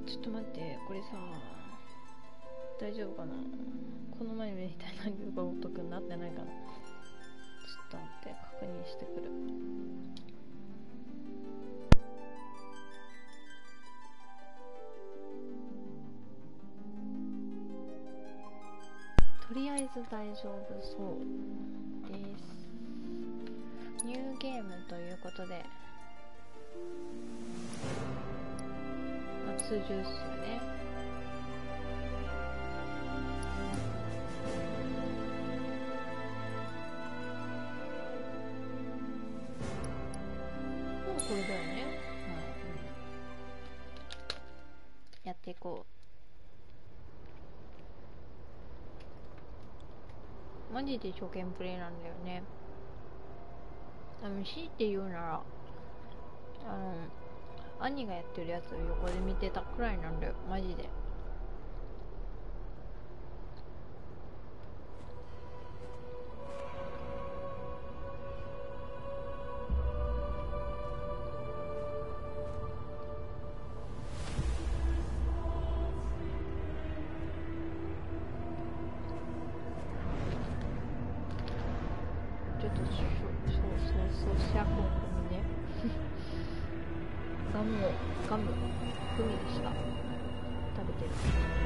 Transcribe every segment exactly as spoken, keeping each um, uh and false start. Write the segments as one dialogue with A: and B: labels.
A: ちょっと待って、これさ大丈夫かな。この前みたいな流がお得になってないかな。ちょっと待って、確認してくる。とりあえず大丈夫そうです。ニューゲームということで、まあ、通常っすよね。もうこれだよね。うん、やっていこう。マジで初見プレイなんだよね。あの強いて言うなら、あの兄がやってるやつを横で見てたくらいなんだよ、マジで。ちょっとそうそうそうそうシャコンにねガムをガムグミでした食べてる。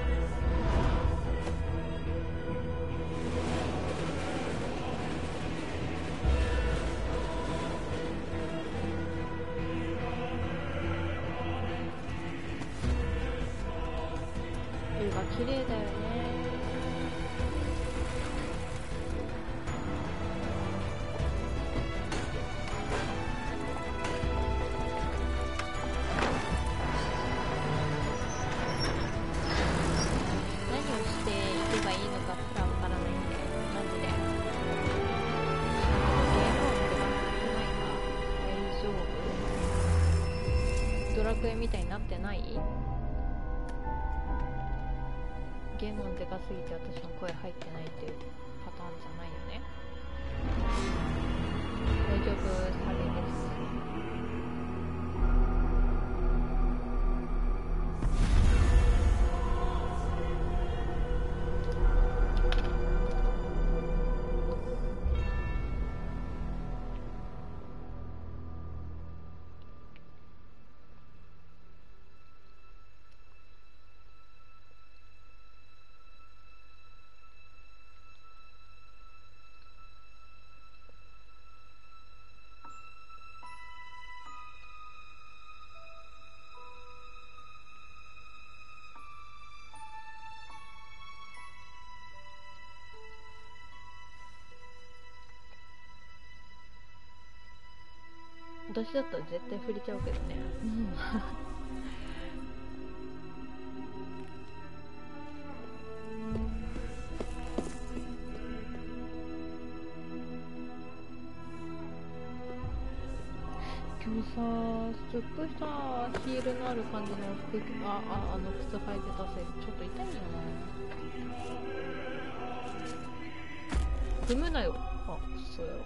A: 絵が綺麗だよね。ドラクエみたいになってない？ゲーム音でかすぎて私の声入ってないっていうパターンじゃないよね。大丈夫、サレです。私だったら絶対触れちゃうけどね。今日さ、すっごいさ、ヒールのある感じの服、あ、あ、あの靴履いてたせいでちょっと痛いよな。踏むなよ。あ、そうやろ。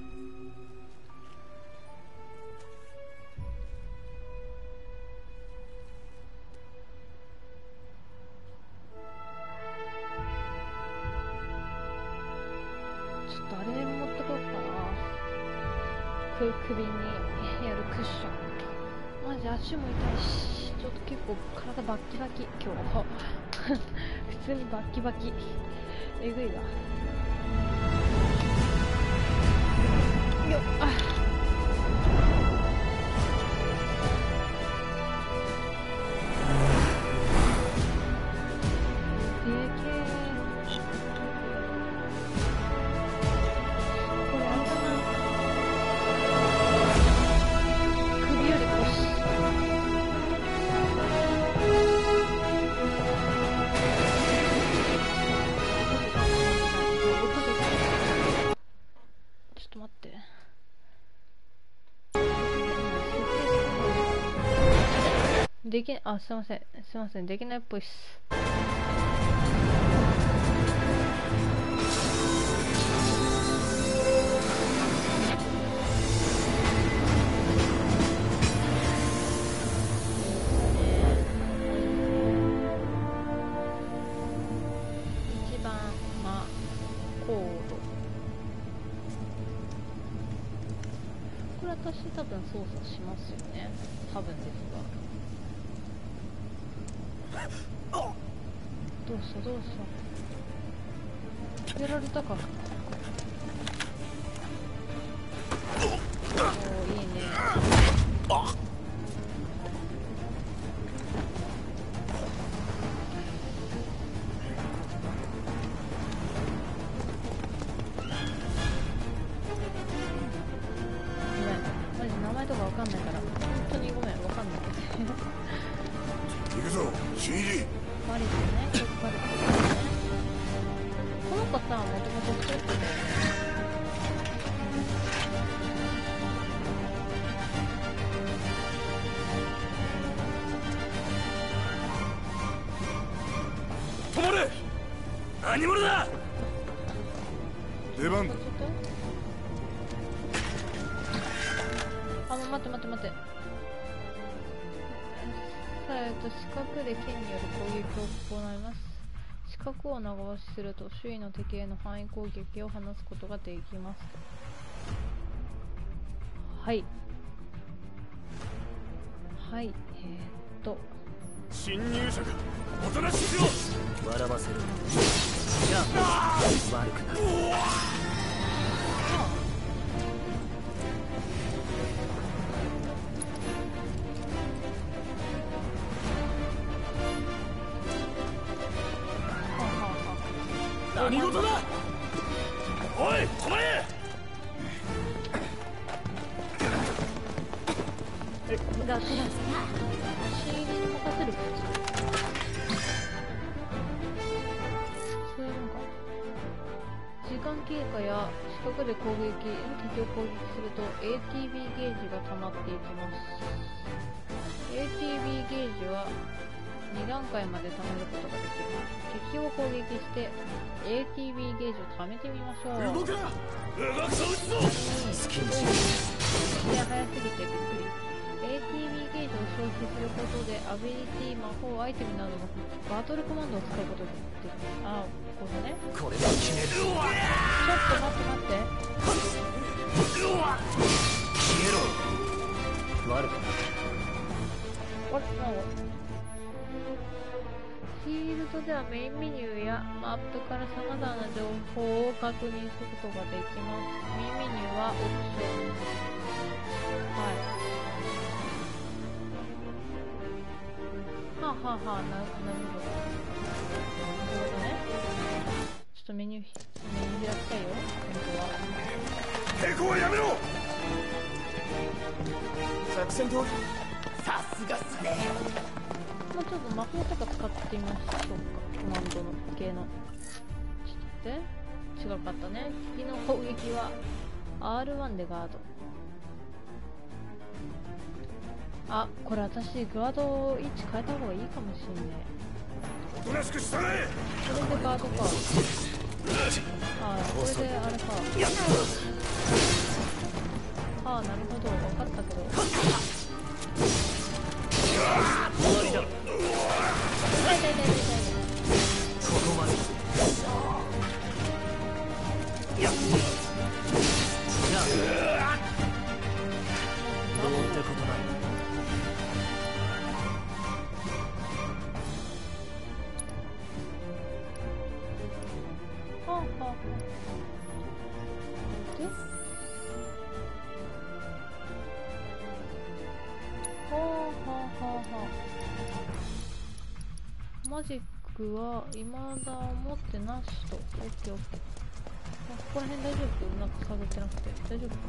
A: 首にやるクッション。マジ足も痛いし、ちょっと結構体バッキバキ今日普通にバッキバキえぐいわよっ。あできあすいませんすいませんできないっぽいっす。 私多分操作しますよね、多分ですが。どうしたどうした、やられたか。おー、いいね。
B: 何者だ。出番だ。
A: あ、待って待って待って。さあ、えっと、四角で剣による攻撃を行います。四角を長押しすると周囲の敵への範囲攻撃を放つことができます。はいはい、えー、っと
B: 侵入者がおとなしくしろ。笑わせるじゃあ悪くない。何事だ。おい止まれ。
A: え、だってシールに任せる口。そういうのか。時間経過や四角で攻撃、敵を攻撃すると エーティービー ゲージが溜まっていきます。エーティービー ゲージはに段階まで貯めることができます。敵を攻撃して エーティービー ゲージを貯めてみましょう。
B: 動くな。動くぞ。撃つぞ。好きにしろ。
A: いや、早すぎてびっくり。エーティービー ゲージを消費することでアビリティ、魔法、アイテムなどのバトルコマンドを使うことができます。ああ、ここね。
B: これは決める。ちょっと
A: 待って待って。
B: 消えろ。悪くない。
A: あれ、なんかフィールドではメインメニューやマップから様々な情報を確認することができます。メインメニューはオプション。はい。はあ、はあはあ、な、なるほど。なるほどね。ちょっとメニュー、メニュー開きたいよ、本当は。
B: 抵抗はやめろ。作戦通り。さすがっすね。
A: もうちょっと魔法とか使ってみましょうか。コマンドの系の。ちょっと待って。違かったね。敵の攻撃は アールワン でガード。あ、これ私ガード位置変えた方がいいかもしんねえ。
B: おとなしく従え。
A: これでガードか。ああ、これであれか。ああ、なるほど。分かったけど。終わりだ。痛い痛い痛い痛い痛い。
B: ここまで。いや。じゃあ。どうってことない。
A: はあはあはあ。で。はあはあはあはあ。マジックは未だ持ってなしと。オッケーオッケー。あ、ここら辺大丈夫？なんか探ってなくて大丈夫か？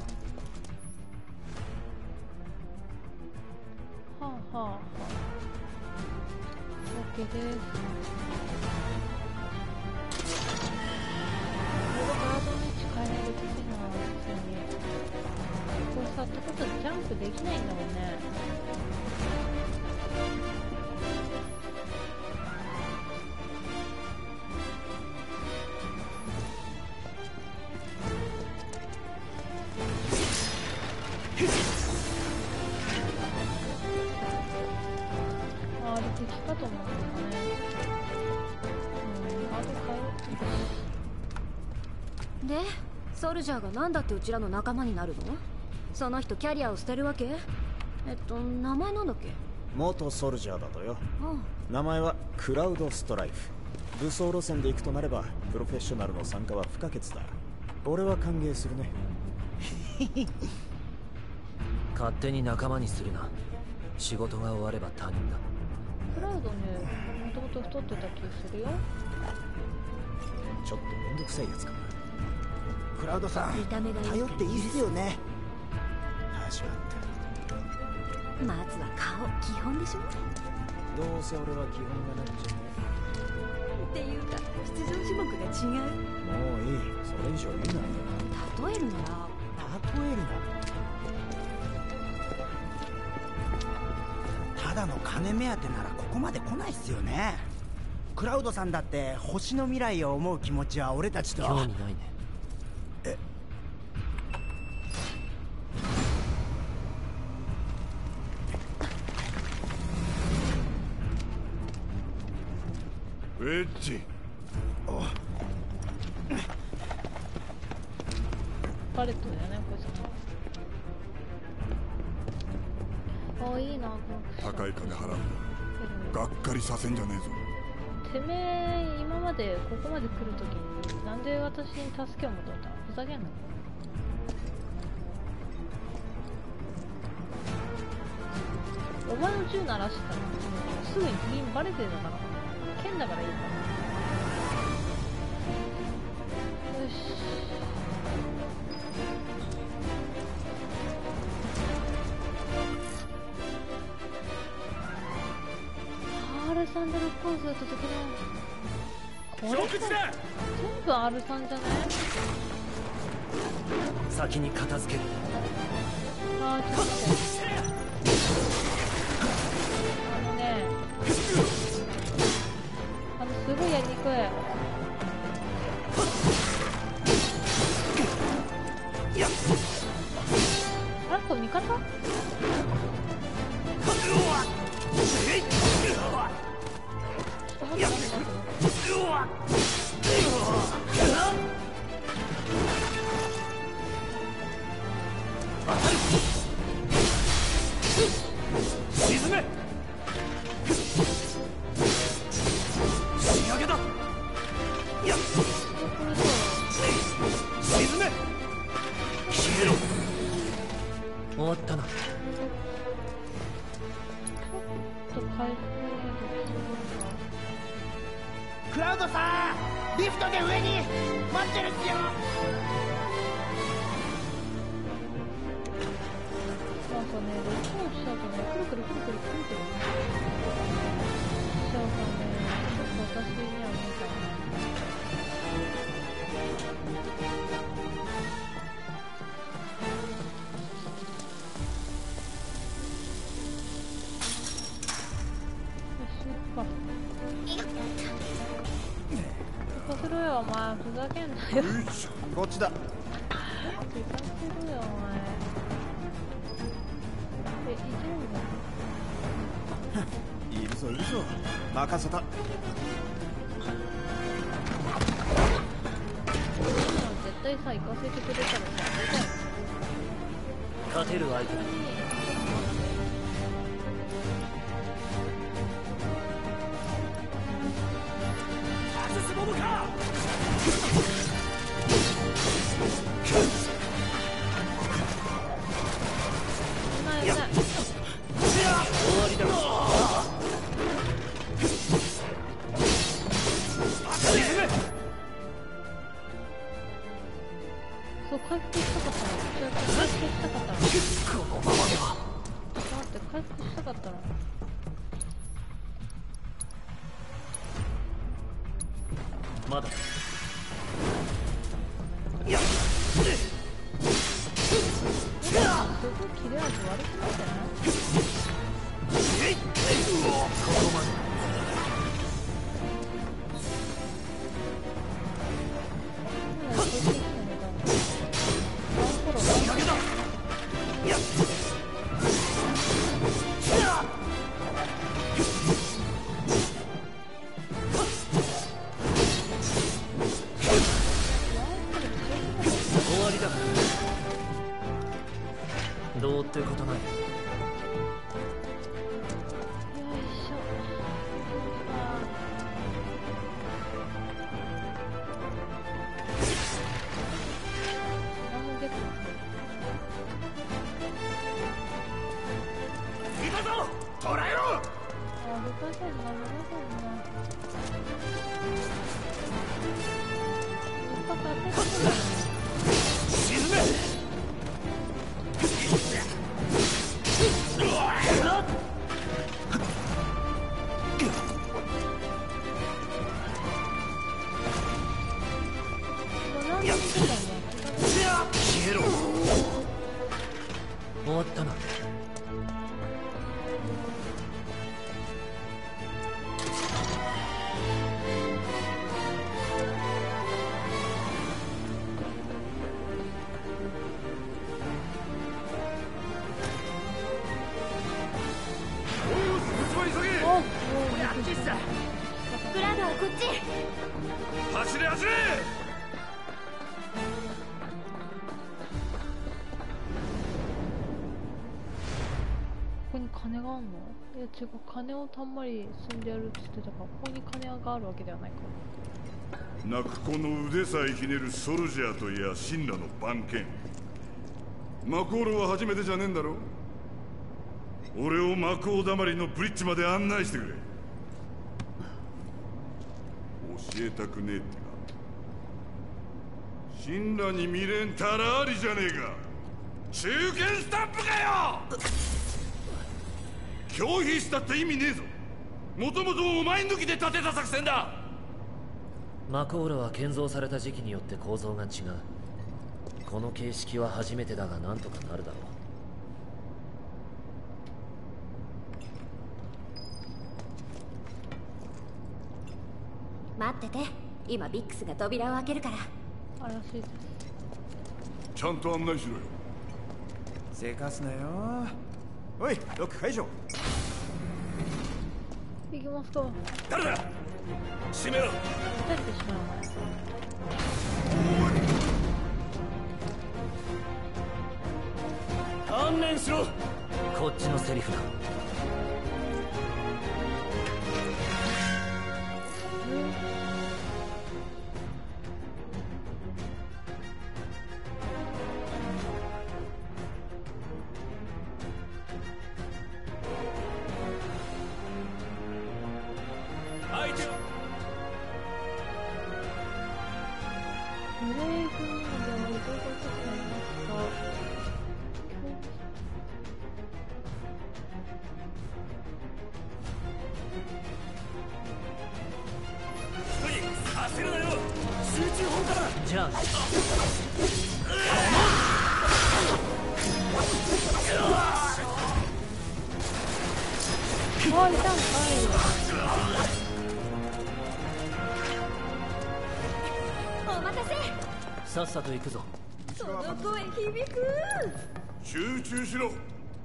A: はあはあはあ。オッケーです。これガードの位置変えられるきついな、普通に。これさ、ってことはジャンプできないんだもんね。あれ敵かと思ったね。うん、ガード変えよう。
C: で、ソルジャーがなんだってうちらの仲間になるの？ その人キャリアを捨てるわけ？えっと名前なんだっけ？
D: 元ソルジャーだとよ。
C: あ
D: 名前はクラウドストライフ。武装路線で行くとなればプロフェッショナルの参加は不可欠だ。俺は歓迎するね。
B: 勝手に仲間にするな。仕事が終われば他人だ。
A: クラウドね、もともと太ってた気するよ。
D: ちょっとめんどくさいやつかな。
E: クラウドさん、
C: 見た目がいいから
E: 頼っていいっすよね。
D: 始まった。
C: まずは顔、基本でしょ。
D: どうせ俺は基本がなっちゃ
C: っていうか出場種目が違う。
D: う。もういい、それ以上言うなよ。
C: 例えるなら
D: 例えるな。
E: ただの金目当てならここまで来ないっすよね。クラウドさんだって星の未来を思う気持ちは俺たちと。
B: 興味ないね。
E: え
F: ウェッジ。
A: パレットだよね、こいつも。あ、いいな、この
F: 高い金払う。がっかりさせんじゃねえぞ。
A: てめえ、今までここまで来るときになんで私に助けを求めたの？ふざけんな。お前の銃鳴らしたらすぐに敵にバレてるのかな。剣だからいいかな。よし。アールさんでロックオンすると敵のこれ全部 アールさん じゃない？
B: 先に片付ける。
A: あーちょっと待って。あのね、あのすごいやりにくい。あれこれ味方？
B: 沈め。仕上げだ。沈め。消えろ。終わったな。
A: ちょっと回復
E: クラウドさん、リフトで上に待ってるっすよ。
A: なんかね、ロックオンしちゃうとね、くるくるくるくるくるくるしちゃうからね、ちょっと私には無理かな。よし、行くか。行かせろよ、お前。ふざけんなよ。
D: こっちだ。
A: 行かせろよ、お前。え、いけるんだ。
D: いるぞいるぞ。任せた。
A: 絶対さ、行かせてくれたらさ、
B: 勝てる相手だ。外すものか。
A: 危ない危ない。
B: 終わりだ。
A: そう、回復したかったの。ちょっと回復したかったの。
B: このままでは。
A: ちょっと待って、回復したかったの。
B: まだ。
A: いや。すごい切れ味悪くなってない？
B: ここまで。
F: 捕らえろ。
A: あ、ふかせんな、ふかせんな。一発当ててくるよね。
B: 沈め。消えろ。終わったな。
C: クラウドはこっち。
F: 走れ走れ。
A: ここに金があんの？いや違う、金をたんまり積んでやるって言ってたから、ここに金があるわけではないか。
F: 泣く子の腕さえひねるソルジャーといや神羅の番犬。マコールは初めてじゃねえんだろ。俺をマコーだまりのブリッジまで案内してくれ。教えたくねえってか。神羅に未練たらありじゃねえか。中堅スタンプかよ。拒否したって意味ねえぞ。もともとお前抜きで立てた作戦だ。
B: マコールは建造された時期によって構造が違う。この形式は初めてだがなんとかなるだろ
C: 待ってて、今ビックスが扉を開けるから。
A: あらしいです。
F: ちゃんと案内しろよ。
D: せかすなよ。おい、ロック解除。
A: 行きますか。
B: 誰だ。閉めろ。
A: 帰ってしまう前。
B: 観念しろ。こっちのセリフだ。
A: ブレイク人形はどういうことになりますか？
B: させるなよ。集中砲火だ。じゃあ
A: あ、いたんかい。
C: お待たせ。
B: さっさと行くぞ。
C: その声響く。
F: 集中しろ。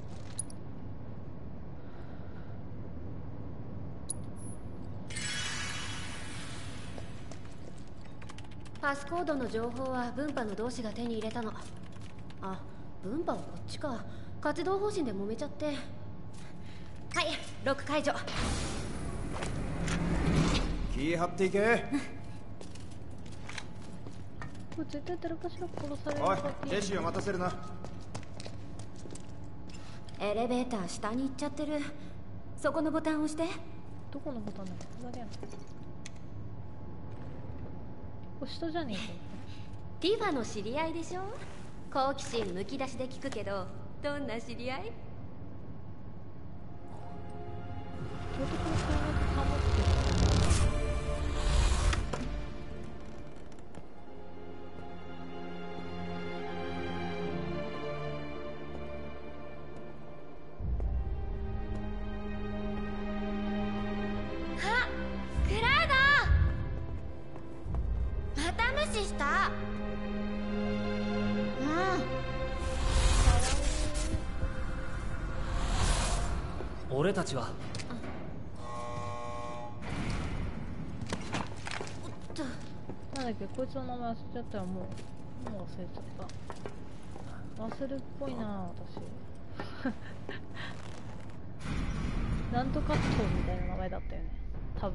C: パスコードの情報は分派の同志が手に入れたの。あ、分派はこっちか。活動方針で揉めちゃって。はい、ロック解除。
D: 気張っていけ。
A: これ絶対誰かしら殺される
D: おい
A: かって、
D: ジェシーを待たせるな。
C: エレベーター下に行っちゃってる。そこのボタン押して。
A: どこのボタンだっけ？左やな。これ下じゃねえか。
C: ティファの知り合いでしょ。好奇心むき出しで聞くけど、どんな知り合い？
A: どうやってこの会話保ってる？
C: あ、クラウド。また無視した。
B: 俺たちは
A: なんだっけ、こいつの名前忘れちゃったらもうもう忘れちゃった。忘れっぽいな私なんとかっとみたいな名前だったよね多分。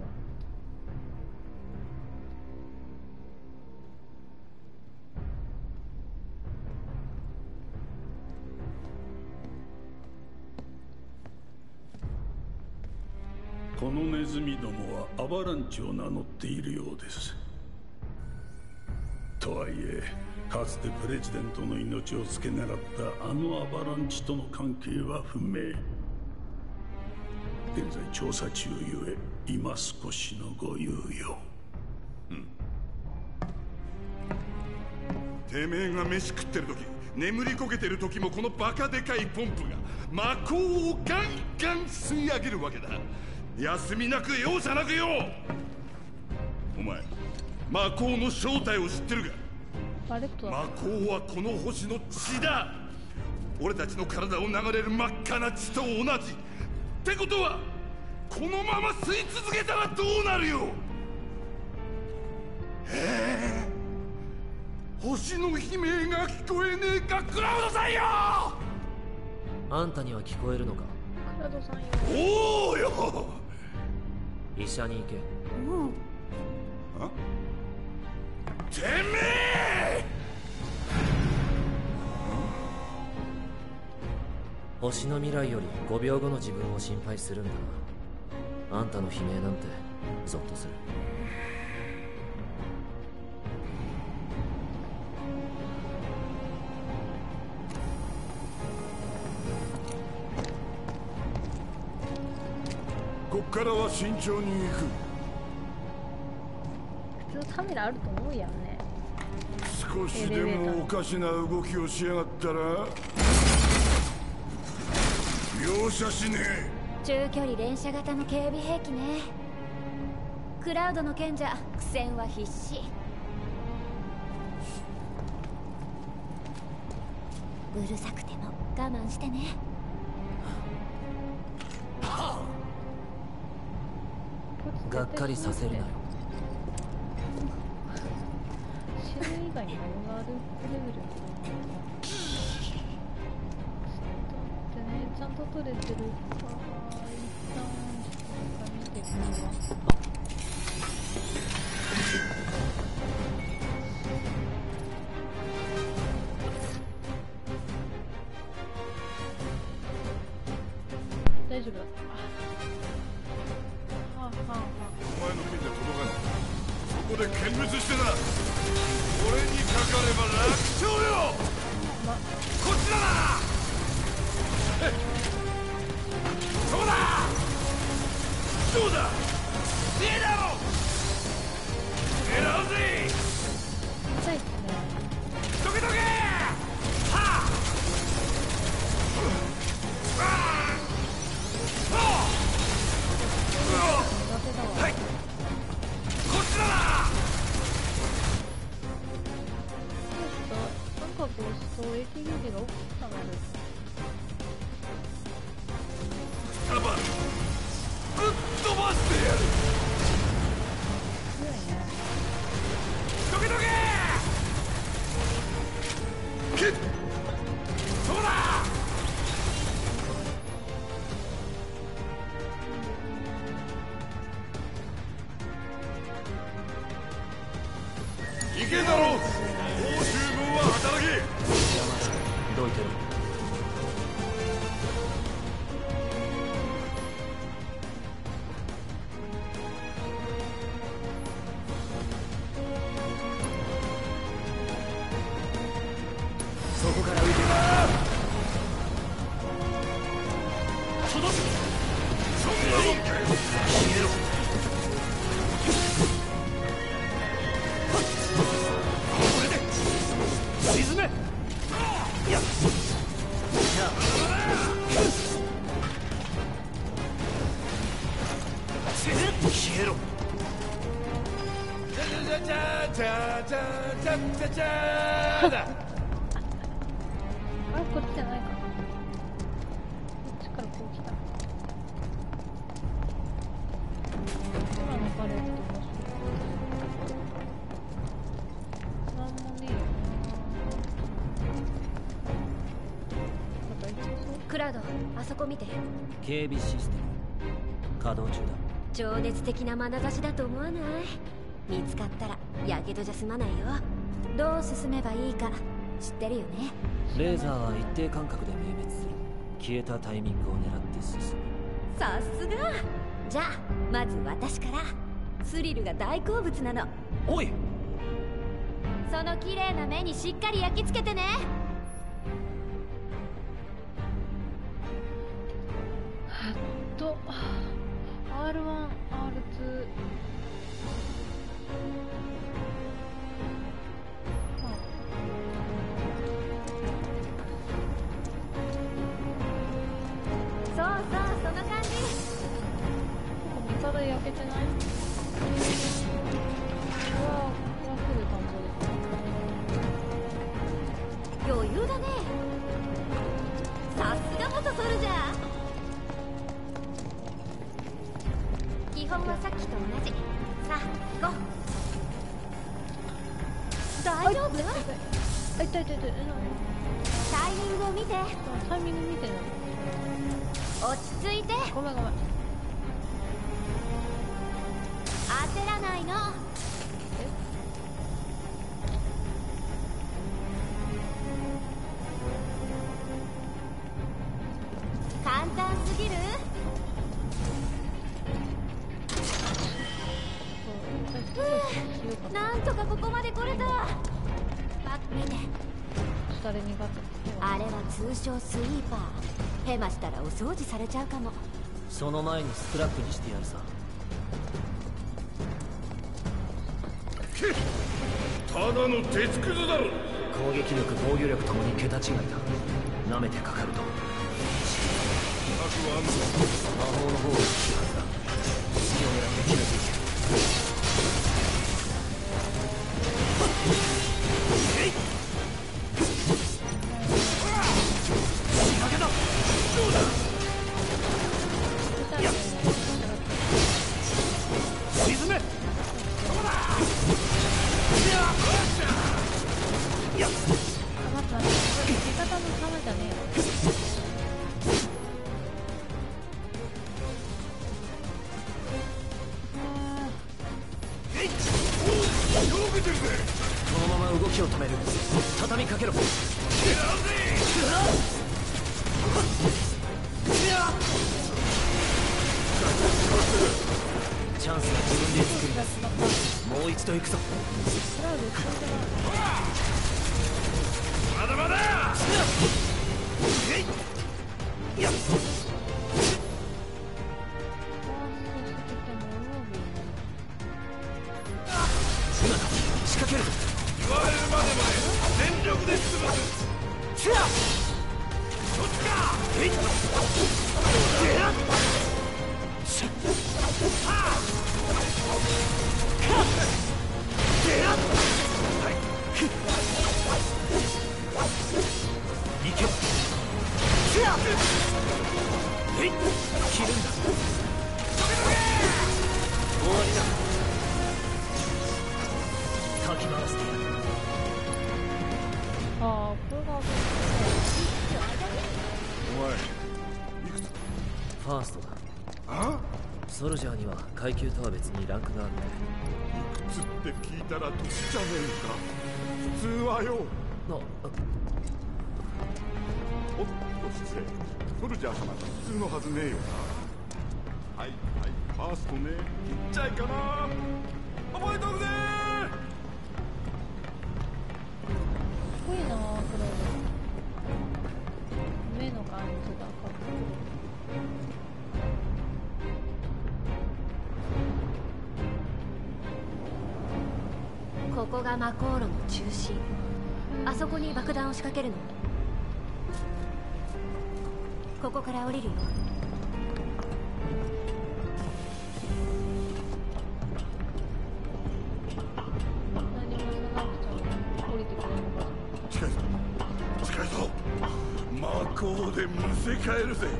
G: このネズミどもはアバランチを名乗っているようです。とはいえかつてプレジデントの命を付け狙ったあのアバランチとの関係は不明。現在調査中ゆえ今少しのご猶予。うん。
F: てめえが飯食ってる時、眠りこけてる時もこのバカでかいポンプが魔鋼をガンガン吸い上げるわけだ。休みなく容赦なくよ。お前魔鋼の正体を知ってるか？魔鋼はこの星の血だ。俺たちの体を流れる真っ赤な血と同じってことは、このまま吸い続けたらどうなるよ。ええ星の悲鳴が聞こえねえか、クラウドさんよ。
B: あんたには聞こえるのか？
A: クラウドさんよ。
F: おおよ。
B: 医者に行け。
C: うん。
F: あ？てめえ！
B: 星の未来よりごびょうごの自分を心配するんだな。あんたの悲鳴なんてゾッとする。
F: こっからは慎重に行く。
A: 普通カメラあると思うやんね。
F: 少しでもおかしな動きをしやがったら容赦しねえ。
C: 中距離連射型の警備兵器ね。クラウドの賢者苦戦は必至。うるさくても我慢してね。
B: がっかりさせるなよ。
A: 死ぬ以外に何があるレベル。ちょっと待ってね、ちゃんと撮れてるか一旦見てみるわ。大丈夫だった。
F: お前の目じゃ届かない。そこで見物してな。俺にかかれば楽勝よ。
A: ま、
F: こっちだな。そうだ。どうだ。いいだろ。狙うぜ。
A: 痛いっすね。
F: どけどけ。はあ。ああ。はい、こっちだな。
A: なんかこう、そう、エーティービー が大きくなる。
F: たばぶっ飛ばしてやる。
A: 強いね。
F: どけどけ。けっ。そうだ。いけんだろ。報酬分は働け。
B: どいてろ。
D: そこから浮いて
F: 届く。そんなもんかよ。逃げろ。
D: 沈め。やっ。消えろ。
F: じゃじゃじゃじゃじゃじゃじゃじゃだ。
A: あれ、こっちじゃないかな。こっちからこう来た。空のパレットもなんもねえよな。
C: クラウド、あそこ見て。
D: 警備システム稼働中だ。
C: 情熱的な眼差しだと思わない？見つかったらやけどじゃ済まないよ。どう進めばいいか知ってるよね。
D: レーザーは一定間隔で明滅する。消えたタイミングを狙って進む。
C: さすがじゃあまず私から。スリルが大好物なの。
B: おい、
C: その綺麗な目にしっかり焼き付けてね。
A: えっと アールワン、アールツー、
C: そうそう、その感じ。
A: 味方焼けてない？うわぁ、ここはすぐ田んぼです。
C: 余裕だね。さすが元ソルジャー。基本はさっきと同じ。さあ行こう。大丈夫？
A: あ、痛い痛い痛い。
C: タイミングを見て。
A: タイミング見てない。
C: 落ち着いて。
A: ごめんごめん。
C: 焦らないの。簡単すぎる？なんとかここまで来れた。バック見て。
A: 誰苦手？
C: あれは通称スイーパー。ヘマしたらお掃除されちゃうかも。
B: その前にスクラップにしてやるさ。
F: ただの鉄くずだろ。
B: 攻撃力防御力ともに桁違いだ。舐めてかかると
F: 悪はあんの
B: 魔法の方が効くはずだ。隙を狙って決めていけ。えいっ、仕掛けだ。どうだ。いや、沈め。どうだ。いや、
A: 待って待って、味方のためじゃねえよ。
B: このまま動きを止める。畳みかけろ。チャンスは自分で作り出す。もう一度行くぞ。
F: まだまだ。
B: えい。いや、今だ。仕掛ける。
F: 言われるまでもね。全力で潰す。
B: そっちか。えい。行け。えい。切るんだ。終わりだ。かき回してやる。
A: ああ、これが危ない。
F: お前いくつ？
B: ファーストだ。
F: あ？
B: ソルジャーには階級とは別にランクがあって。
F: いくつって聞いたら年じゃねえか。普通はよ。
B: な、
F: おっと失礼。ソルジャー様が普通のはずねえよな。はいはい、ファーストね。ちっちゃいかな。覚えとくぜ。
A: すごいなぁ、これ。目の感じがかっこいい。
C: ここが魔航路の中心。あそこに爆弾を仕掛けるの。ここから降りるよ。
A: 何もしなくちゃ降りてくれるのか。
F: 近いぞ近いぞ。魔法でむせ返るぜ。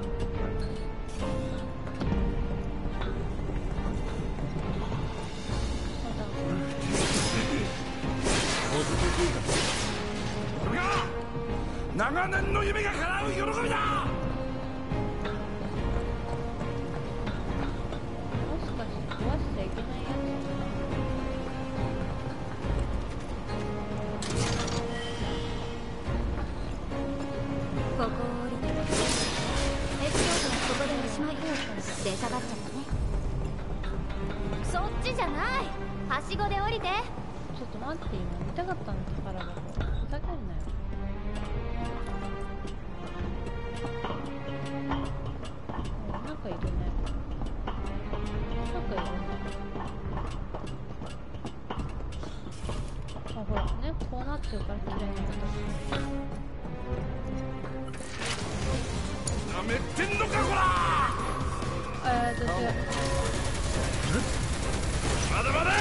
F: これが長年の夢が叶う喜びだ。
A: もしかして壊しちゃいけないやつ。
C: ここを降りて。エスコートはここでおしまい。 出下がっちゃったね。そっちじゃない、はしごで降りて。
A: ちょっと待って、今見たかったんだ、宝箱。ふざけんなよ。なんかいるね。なんかいるね。あ、ほらね、こうなってるから嫌いなこと
F: なめってんのかこら。
A: えー、どっち
F: まだまだ。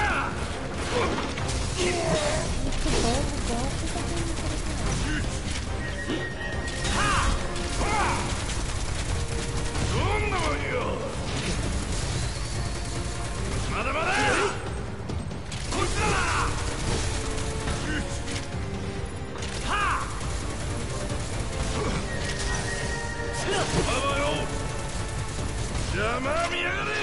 F: どんなもんよ。まだまだ。こっちだな。邪魔見やがれ。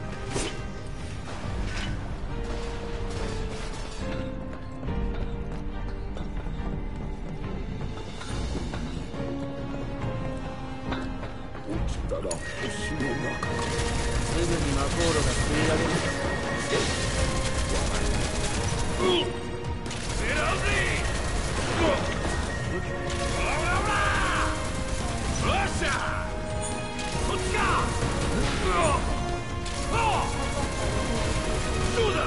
G: 起きたら星の中か。
B: すぐに魔コーロが吸い上げる。
F: 狙うぜ。ほらほらほら。よっしゃ。こっちか。どうだ。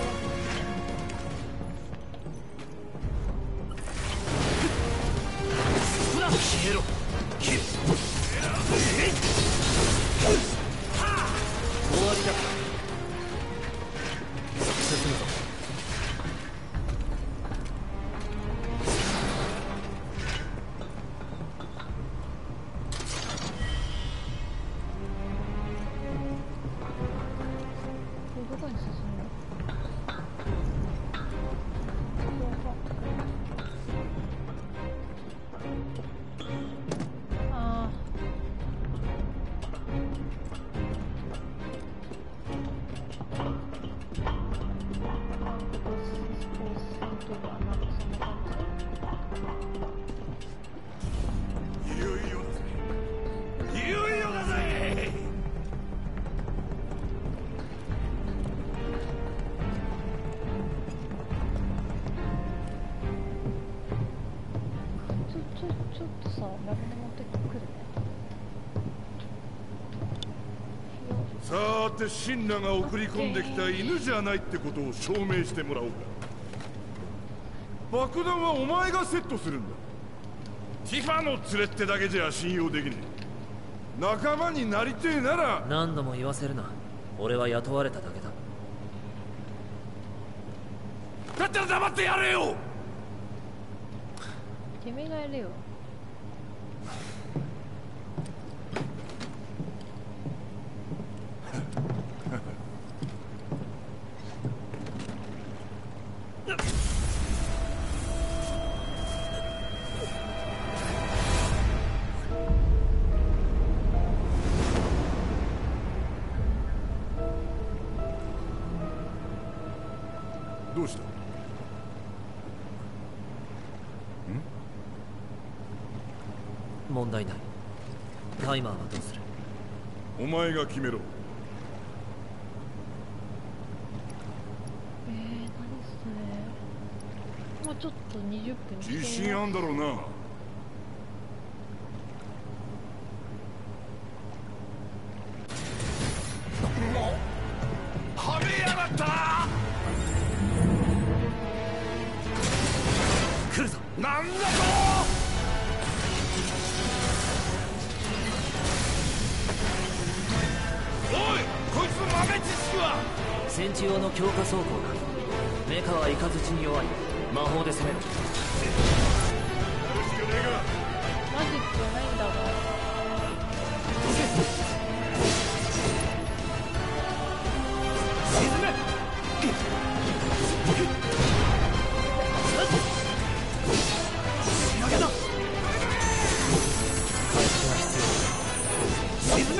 B: 消えろ。終わりだ。進むぞ。
A: どこに進むの？ああ。
F: いよいよだぜ。いよいよだぜ。
A: ちょちょちょっとさ、ラムネ持ってくるね。
F: さーて、シンラが送り込んできた犬じゃないってことを証明してもらおうか。爆弾はお前がセットするんだ。ティファの連れってだけじゃ信用できねえ。仲間になりてえなら。
B: 何度も言わせるな。俺は雇われただけだ。
F: だったら黙ってやれよ。
A: てめえがやれよ。
F: どうした？
B: 問題ない。タイマーはどうする？
F: お前が決めろ。
A: えー、何それ。もうちょっとにじゅっぷんにしてみ
F: 自
A: ます。
F: 信あんだろうな。はめやがったな。
B: 来るぞ。
F: なんだと。おい、こいつの豆知識は。
B: 戦地用の強化装甲だ。メカは雷に弱い。魔法で攻めろ。
F: やるしかねえが。
A: マジックじゃないんだが。
B: 沈め。仕上げだ。回復が必要。沈め。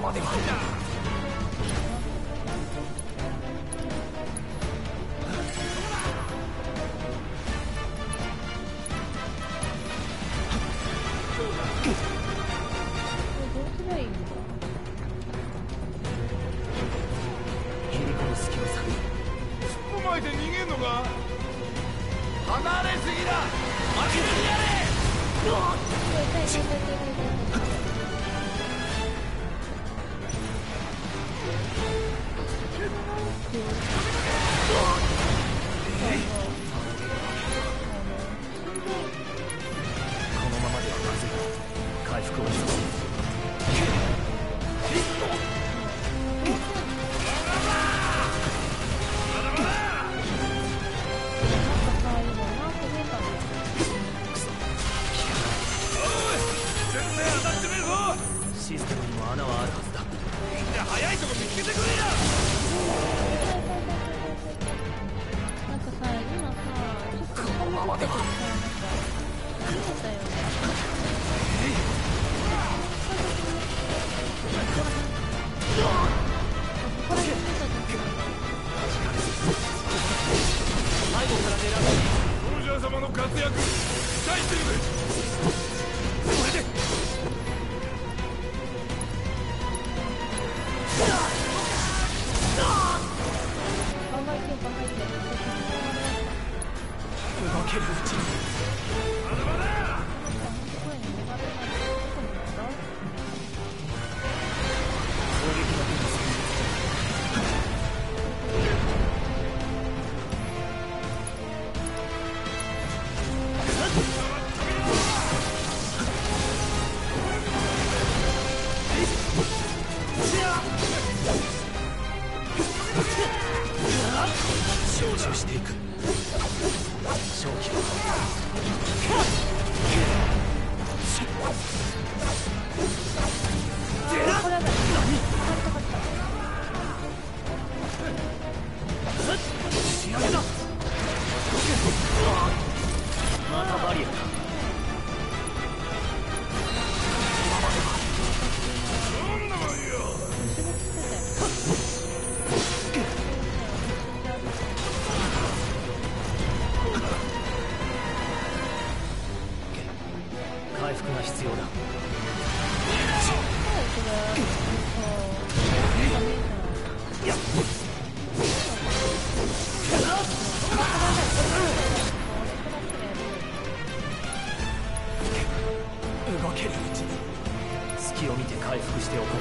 B: までは。
A: どうすりゃいいんだ。
B: 切り込む隙を探る。
F: そこまで逃げんのか。離れすぎだ。負けてやれ。
A: 痛い痛い痛い痛い痛い。
B: このままではまずい。回復を急ぐ。システムにも穴はあるはずだ。
F: みんな早いとこ見つけてくれや。
A: なんかさ、今さ、ちょっとこのままでは。見えたよね。これ見えた時
B: 背後から狙う。
F: ソルジャー様の活躍期待してるぜ。これで
A: 頑張って頑張って。
B: 動けるうちに。
F: まだまだ。
A: 声に粘ってない。どこに行った？
B: 攻撃だけです。招集していく。正気を。
A: これやばい。
B: 仕上げだ。またバリアだ。
F: どんなもんよ。
B: 回復が必要だ。動けるうちに隙を見て回復しておこう。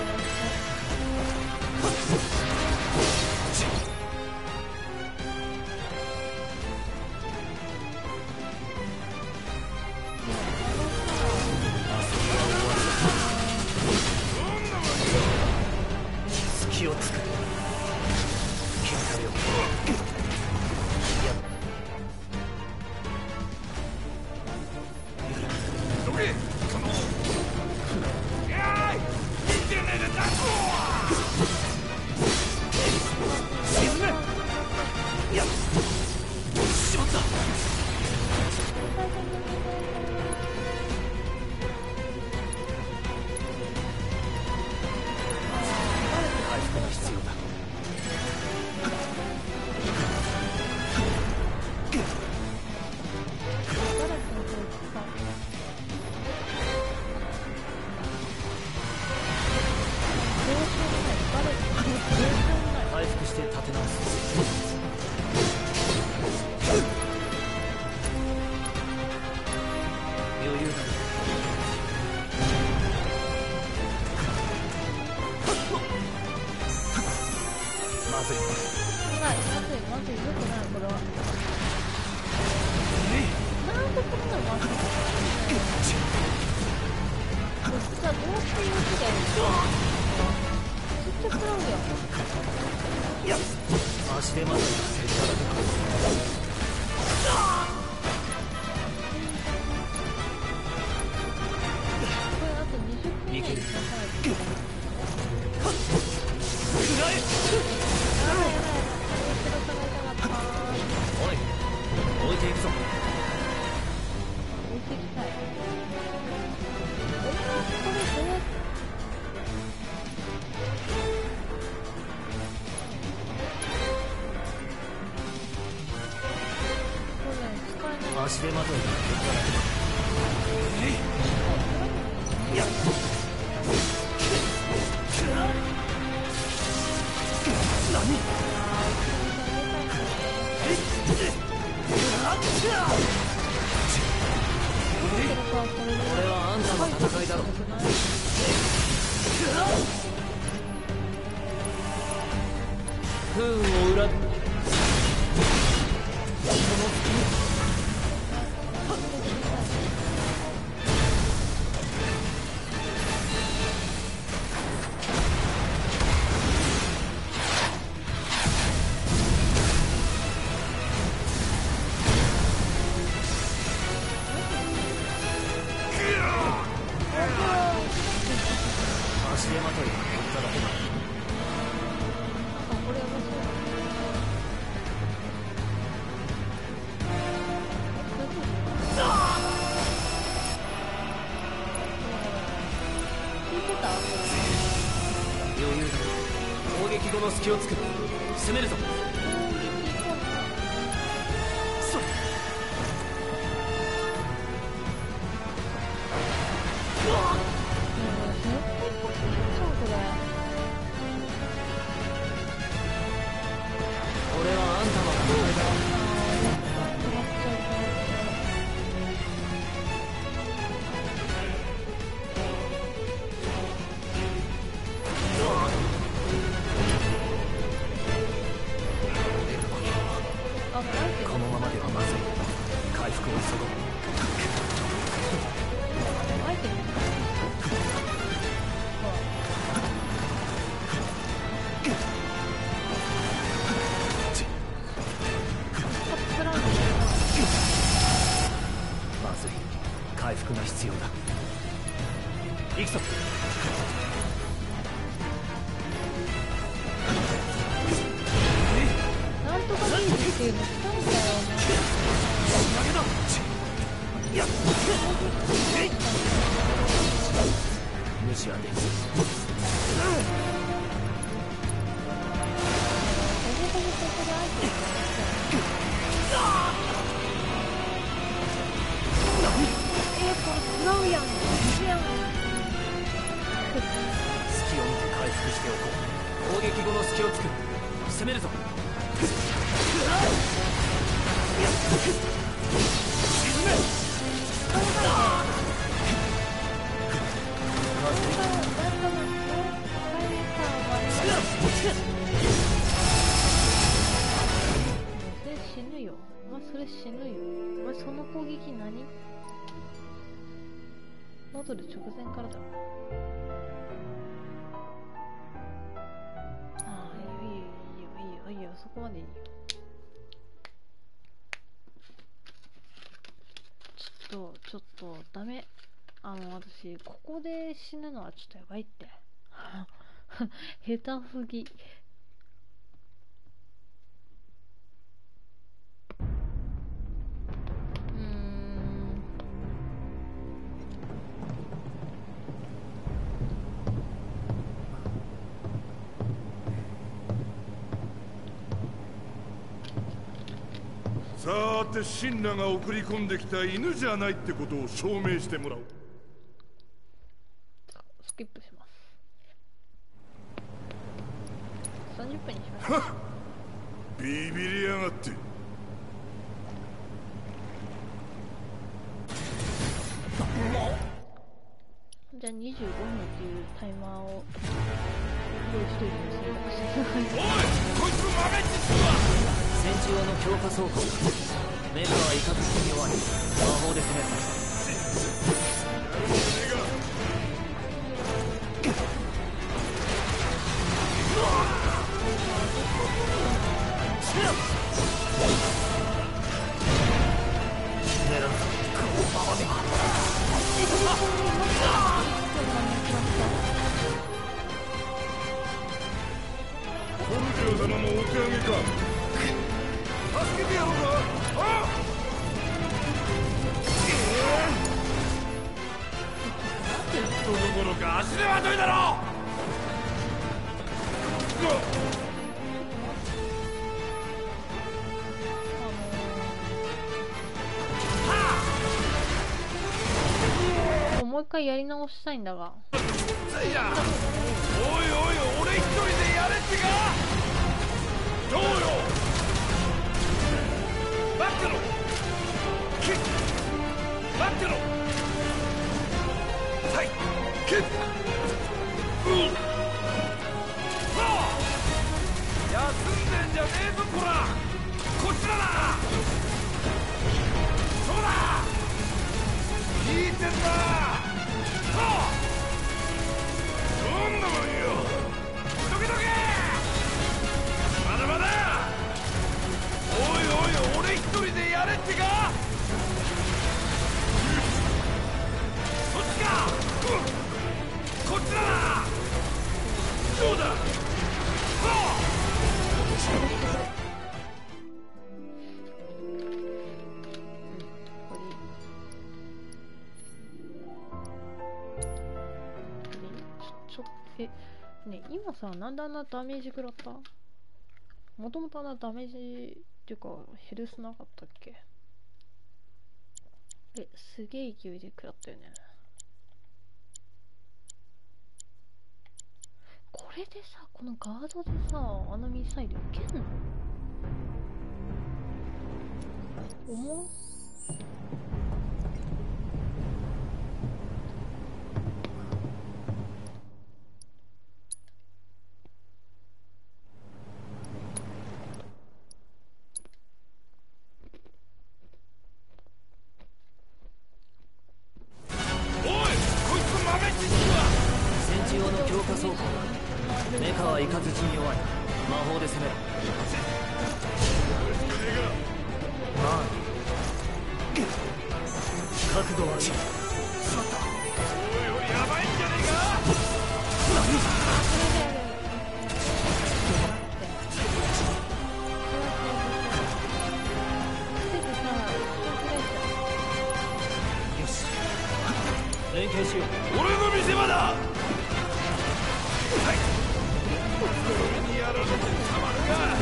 B: 隙を作る。気を食べよう。
F: どけ。その。いやーい。見てねえでだ。
B: 沈め。いや。しまった。回復が必要だ。回復して立て直す。余裕だ。まずい。
A: まずいまずいまずい。よくないこれは。なんでこんなのまずいの？こっちはどうして言う気だよ。ちっちゃくなるよ。
B: いや、足手まといが成長だ。
A: これあとにじゅっぷん以内に出さないと。
B: 食らえ。
A: やばいやばいやばい。後ろ下がりたかった。
B: おい、置いていくぞ。
A: 置いてきたい。えー、これどうやって。
B: 足手まといだ。やっ何俺はあんたの戦いだろ。不運を裏切る足手まといが減っただけだ。
A: これ面白い。聞いてた？
B: 余裕だ。攻撃後の隙を作る。攻めるぞ。それ。俺はあんたの戦いだ。このままではまずい。回復を急ごう。
A: アイテム
B: まずい。回復が必要だ。行くぞ。
A: なんとかいいっていうのしたんだよ。
B: 投げだ。やっ無視はできず。
A: 違うやん。
B: 隙を見て回復しておこう。攻撃後の隙を作る。攻めるぞ。沈め。
A: それ死ぬよ。お前それ死ぬよ。お前その攻撃何？バトル直前からだろ。ああ、いいよいいよいいよいいよ、そこまでいいよ。ちょっとちょっとダメ。あの私ここで死ぬのはちょっとやばいって下手すぎ。うーん
F: さーて、シンラが送り込んできた犬じゃないってことを証明してもらおう。
A: スキップします。さんじゅっぷんにしましょう。
F: ビビりやがって。
A: じゃあにじゅうごふんっていうタイマーを用意しといて選択して
F: おい、こいつも豆知識は
B: 戦時用の強化装甲。メンバーは威嚇に弱い。魔法で攻める。
F: コルジオ様もお手上げか。助けてやろうか。あどころか足手まといだろ。
A: もう一回やり直したいんだが。
H: おいおい俺一人でやれってか。どうよ。待ってろ。キッ待ってろ。はいキッうんさあ休んでんじゃねえぞこら。こっちだな。そうだ聞いてんだ。さあどんなもんよ。どけどけまだまだ。おいおい俺一人でやれってか。そっちか、うん、こっちだな。どうだ。さあ
A: え、ね、今さ、なんであんなダメージ食らった？もともとあんなダメージっていうかヘルスなかったっけ？え、すげえ勢いで食らったよね。これでさ、このガードでさ、あのミサイルいけんの？重っ。
B: メカはイカズチに弱い。魔法で攻めろ。まあ角度はいい。しまった。おいおいやばいんじゃねえか。よし連携しよう。俺の見せ場だ。俺にやられてたまるか。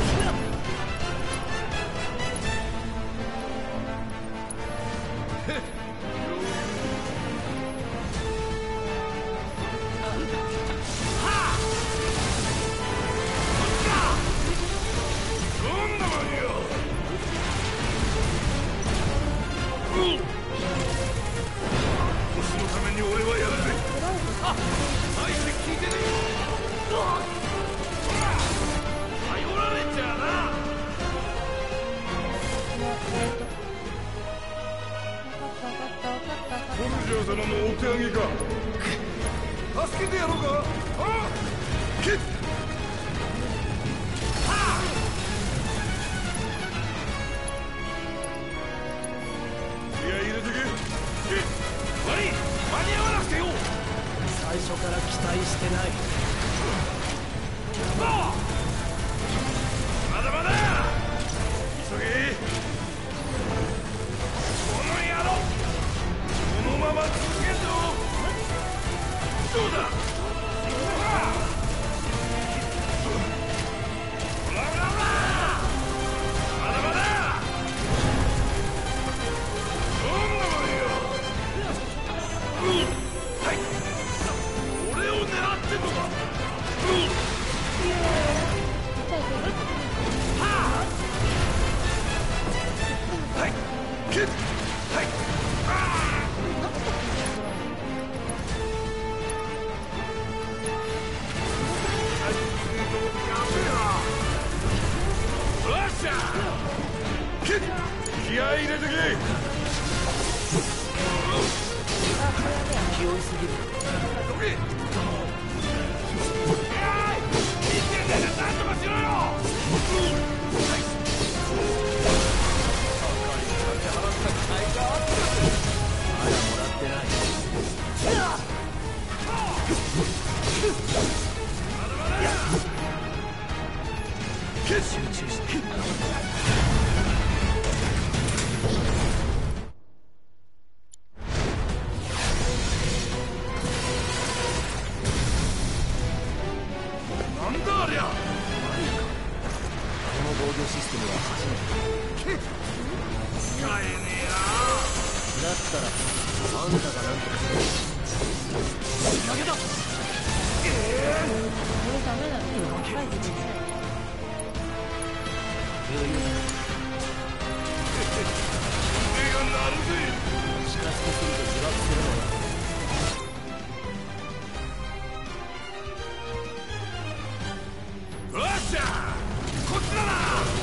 B: 星のために俺はやらない。あ、相手聞いてねえ。頼られちゃうな。ソルジャー様のお手上げか。助けてやろうか。ああキッ気合い入れてけ。キッ悪い間に合わなくてよ。 最初から期待してない。
H: まだまだ急げ。この野郎このまま続けんぞ。どうだ。ほらほらほらまだまだどんなもんよ。はい俺を狙ってんのか。はいキッはいあーよっしゃキッ気合い入れてけ。
B: 気負いすぎる。
H: どけ。いやーい見てんだからなんとかしろよ。
B: まだもらってない。集中して。
H: なんだありゃ。
B: この防御システムは初めて。
H: 使えねえな。
B: だったらあんたがなんとかする。 投げだ。
A: これダメだね。サイズ小さい。
B: 余裕だ。
H: 腕が鳴るぜ。
B: 近づきすぎて自爆するのは
H: よっしゃこっちだな。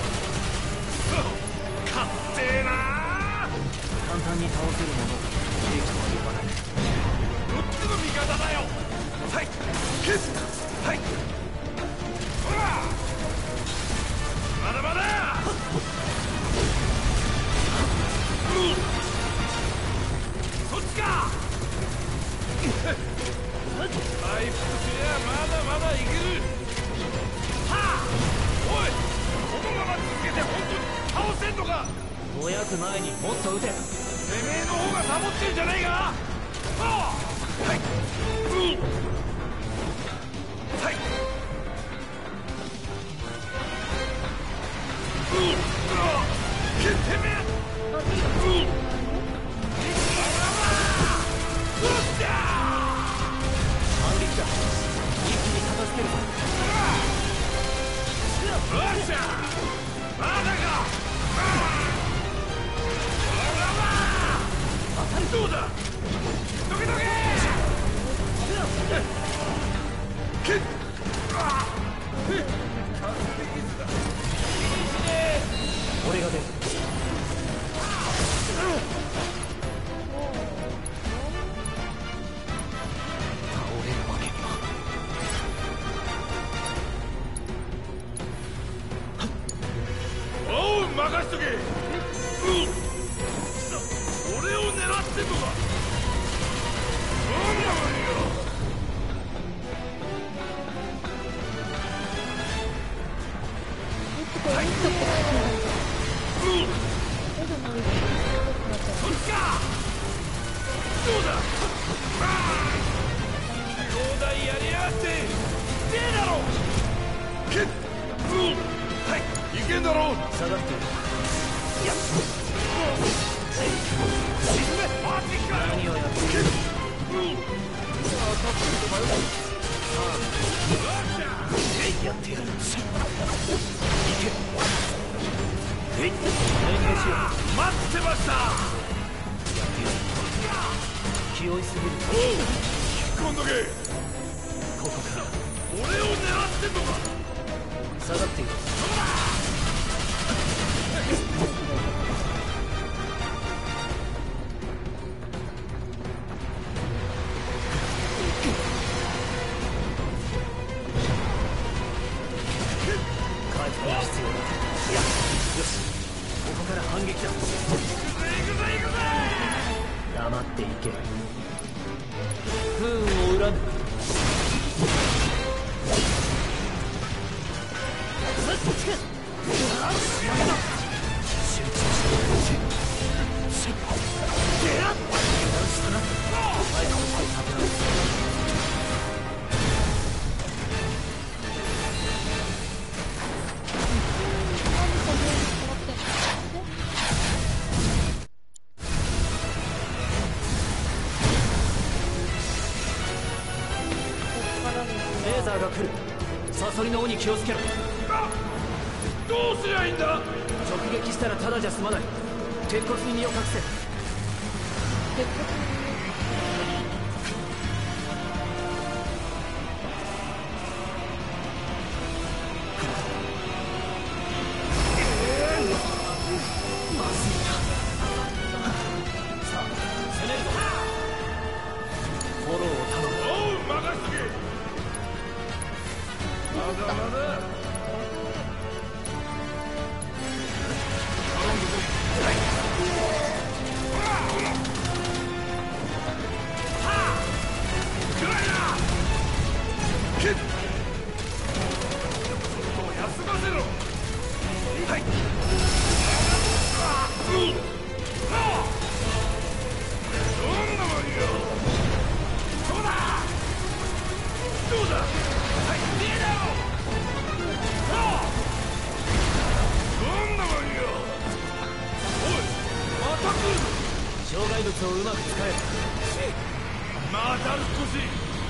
H: 勝ってえな。
B: 簡単に倒せるもの兵器とは呼ばない。
H: どっちの味方だよ。はいキスはいほらまだまだ。そっちか。回復すりゃまだまだいける。はあおいこのまま続けて本当に倒せんのか。
B: ぼやく前にもっと撃て。
H: てめえの方がサボってんじゃねえか。はあはいうんはいうんあけてめえうんうっしゃ
B: 反撃だ。一気に片付けるぞ。
H: よっしゃまだか。どうだどけどけけっあっ
B: 俺が出る。倒れるわけには。
H: おう任しとけ。うん俺を狙ってんのか。なんなのよ。はいうんそっちか。どうだああ兄弟やりやがって。出えだろけっうんはいいけんだろ。
B: 下がってる。
H: いや沈めマジかよ。
B: 何をやっている。
H: うん
B: やってやる。いけ。えい。連携しよう。
H: 待ってました。
B: やってやる。気負いすぎる。
H: おう引っ込んどけ。
B: ここから
H: 俺を狙ってんのか。
B: 下がっている。回復が必要だ。いやよしここから反撃だ。
H: 行くぜ行くぜ行くぜ。
B: 黙っていけ。不運を恨む。レーザーが来る。サソリの尾に気をつけろ。
H: どうすりゃいいんだ。
B: 直撃したらただじゃ済まない。鉄骨に身を隠せ。
A: 鉄骨
B: まずいな。さあ攻めるぞ。フォローを頼む。
H: おう任しとけ。まだまだ。休ませろ。はい。うん。はあ。どんなもんよ。そうだ。どうだ。はい、逃げろ。はあ。どんなもんよ。おい、また来るぞ。
B: 障害物をうまく使え。
H: また少し。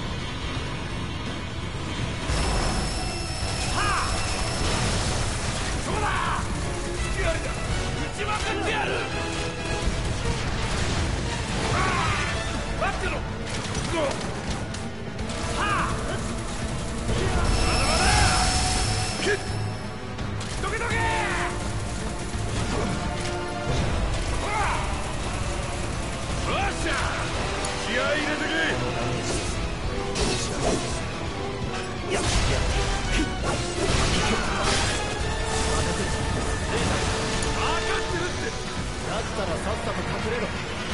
H: はあ、そうだ、つきありだ、打ちまくってやる。待ってろ。はあ、まだまだ。けっ、どけどけ。ほら、よっしゃ、気合い入れてけ。やっ、分かってるって。だったらさっさと隠れろ。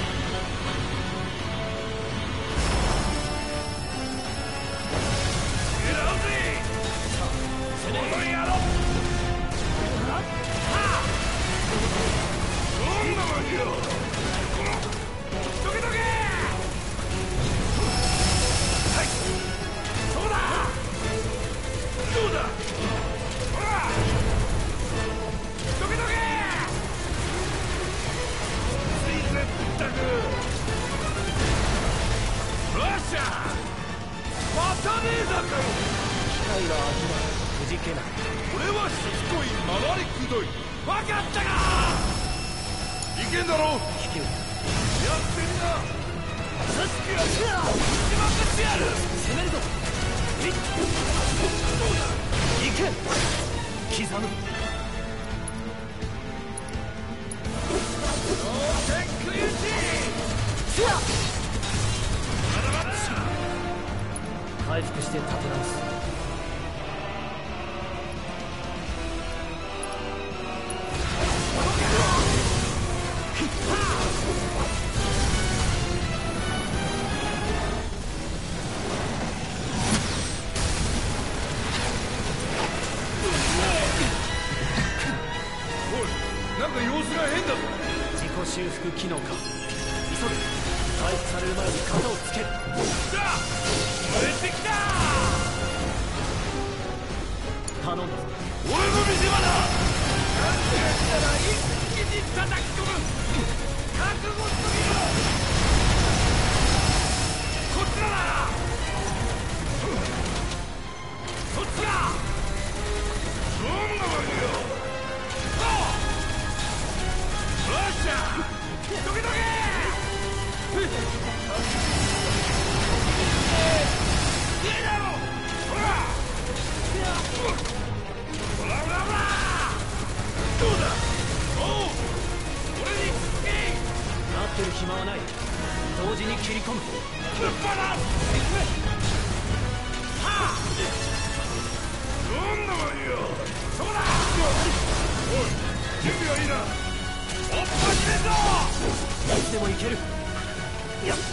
B: 回復して立て直す。
H: おい、なんか様子が変だぞ。
B: 自己修復機能か。急げ、回復される前に型をつける。
H: さあ、燃えてきた。
B: 頼んだぞ。
H: 俺の見せ場だ。なんてやったら一気に叩き込む。覚悟しとけよ。こっちだな。そっちだ。どんなわけよ。よっしゃ、どけどけ。いいだろ。ほらほらほらほら。どうだ。おう、俺につけ。
B: 待ってる暇はない。同時に切り込む。
H: ぶっ放す。はあ、どんなわけよ。そうだ。おい、準備はいいな。おっぱしめんぞ。
B: いつでもいける。やっ、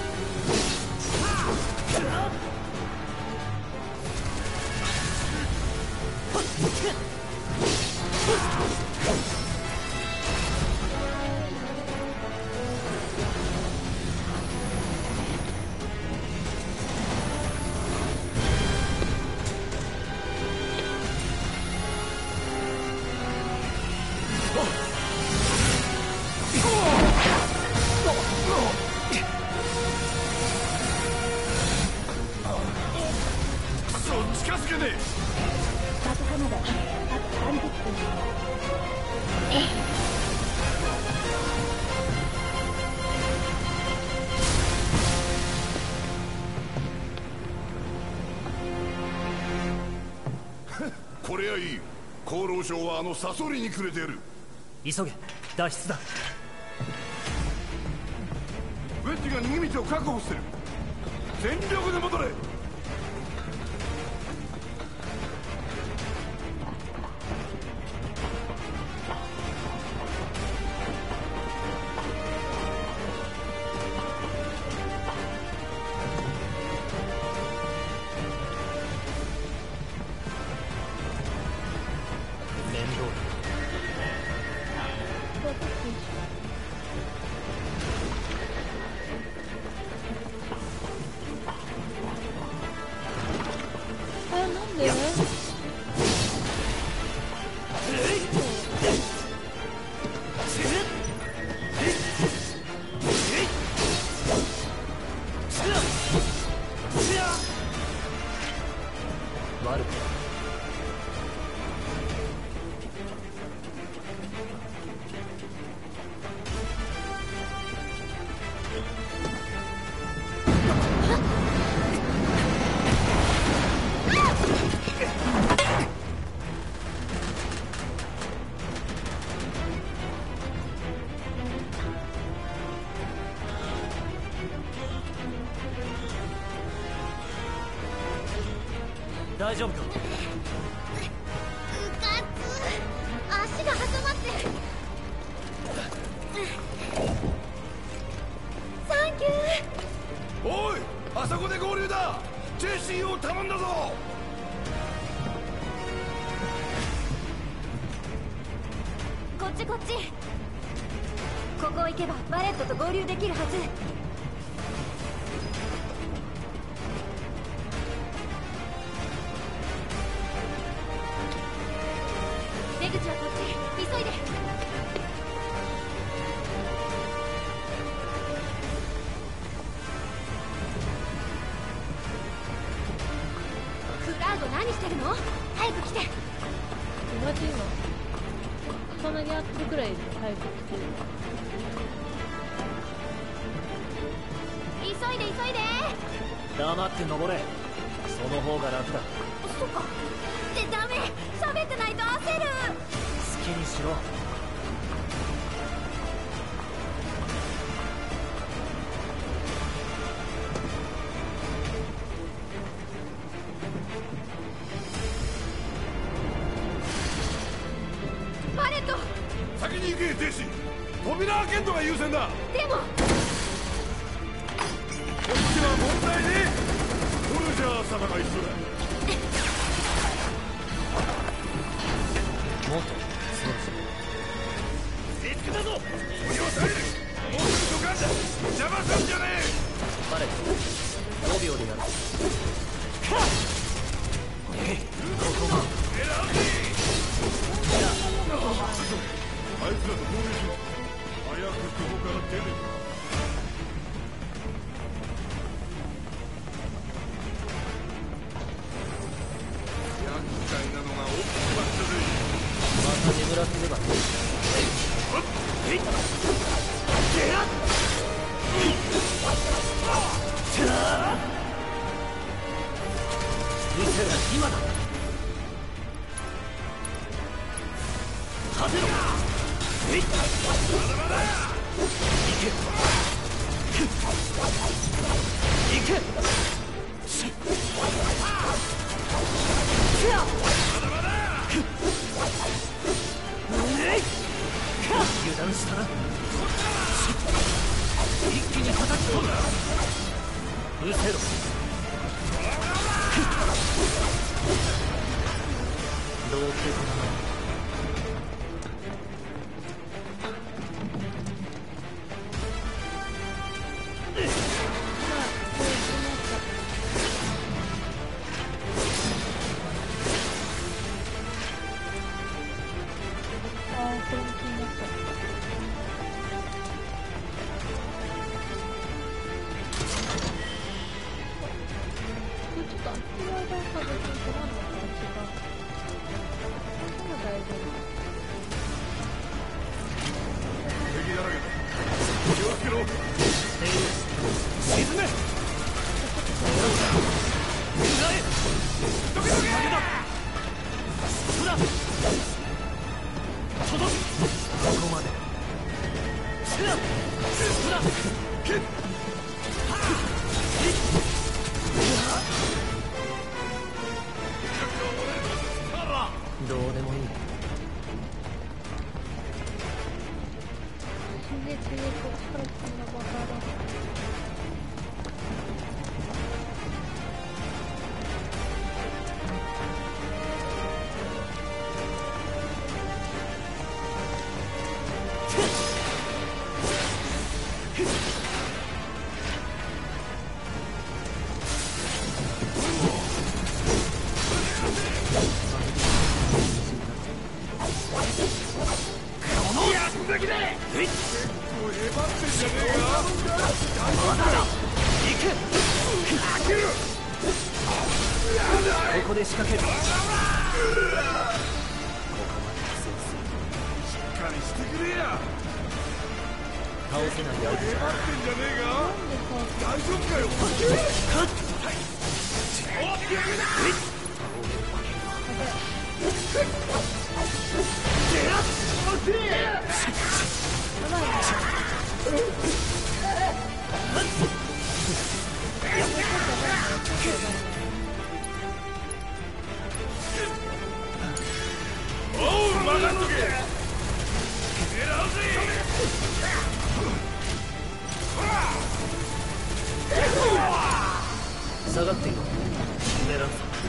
H: 近づけねえ。
I: 爆破まであとさんじゅっぷん。
F: これはいい。厚労省はあのサソリにくれてやる。
B: 急げ、脱出だ。
F: ウェッジが逃げ道を確保してる。全力で戻れ。
B: 面倒だ。 悪く大丈夫か。
C: うかつ足が挟まって。サンキュー。
H: おい、あそこで合流だ。ジェシーを頼んだぞ。
C: こっちこっち。ここを行けばバレットと合流できるはず。出口はこっち。急いで。クラウド何してるの？早く来て。
A: 同じ今重なり合ってるくらいで早く来てる。
C: 急いで急いで。
B: 黙って登れ。その方が楽だ。
C: そっか。ってダメ。喋ってないと焦る。
B: 好きにしろ。
C: バレット。
H: 先に行け、ジェシー。扉開けんのが優先だ。
C: でも
H: こっちは問題ね。ソルジャー様が一緒だ。
B: もっとそう
H: 見つけたぞ。ここに抑える。もうすぐドカンだ。邪魔すんじゃねえ。
B: バレットごびょうでやる。ここが
H: 選んで。あいつらと合流しろ。早くここから出る。厄介なのが起きちまったぜ。
B: また眠らせれば。うせら今だ。立てろ。えい。まだまだ。行け。行け。まだまだ。油断したな。一気に叩き込んだ。うせろ。どういうことだな。どうでもいい。
A: 死ね死ねこっちから来たんだバカだ。
B: だ。 ここで仕掛ける。ここまで苦戦する。
H: しっかりしてくれや。
B: 倒せない相手じゃ
H: 待ってんじゃねえか。大丈夫かよ。おう、任っとけ。狙うぜ。
B: 下がっていろ。狙うぞ。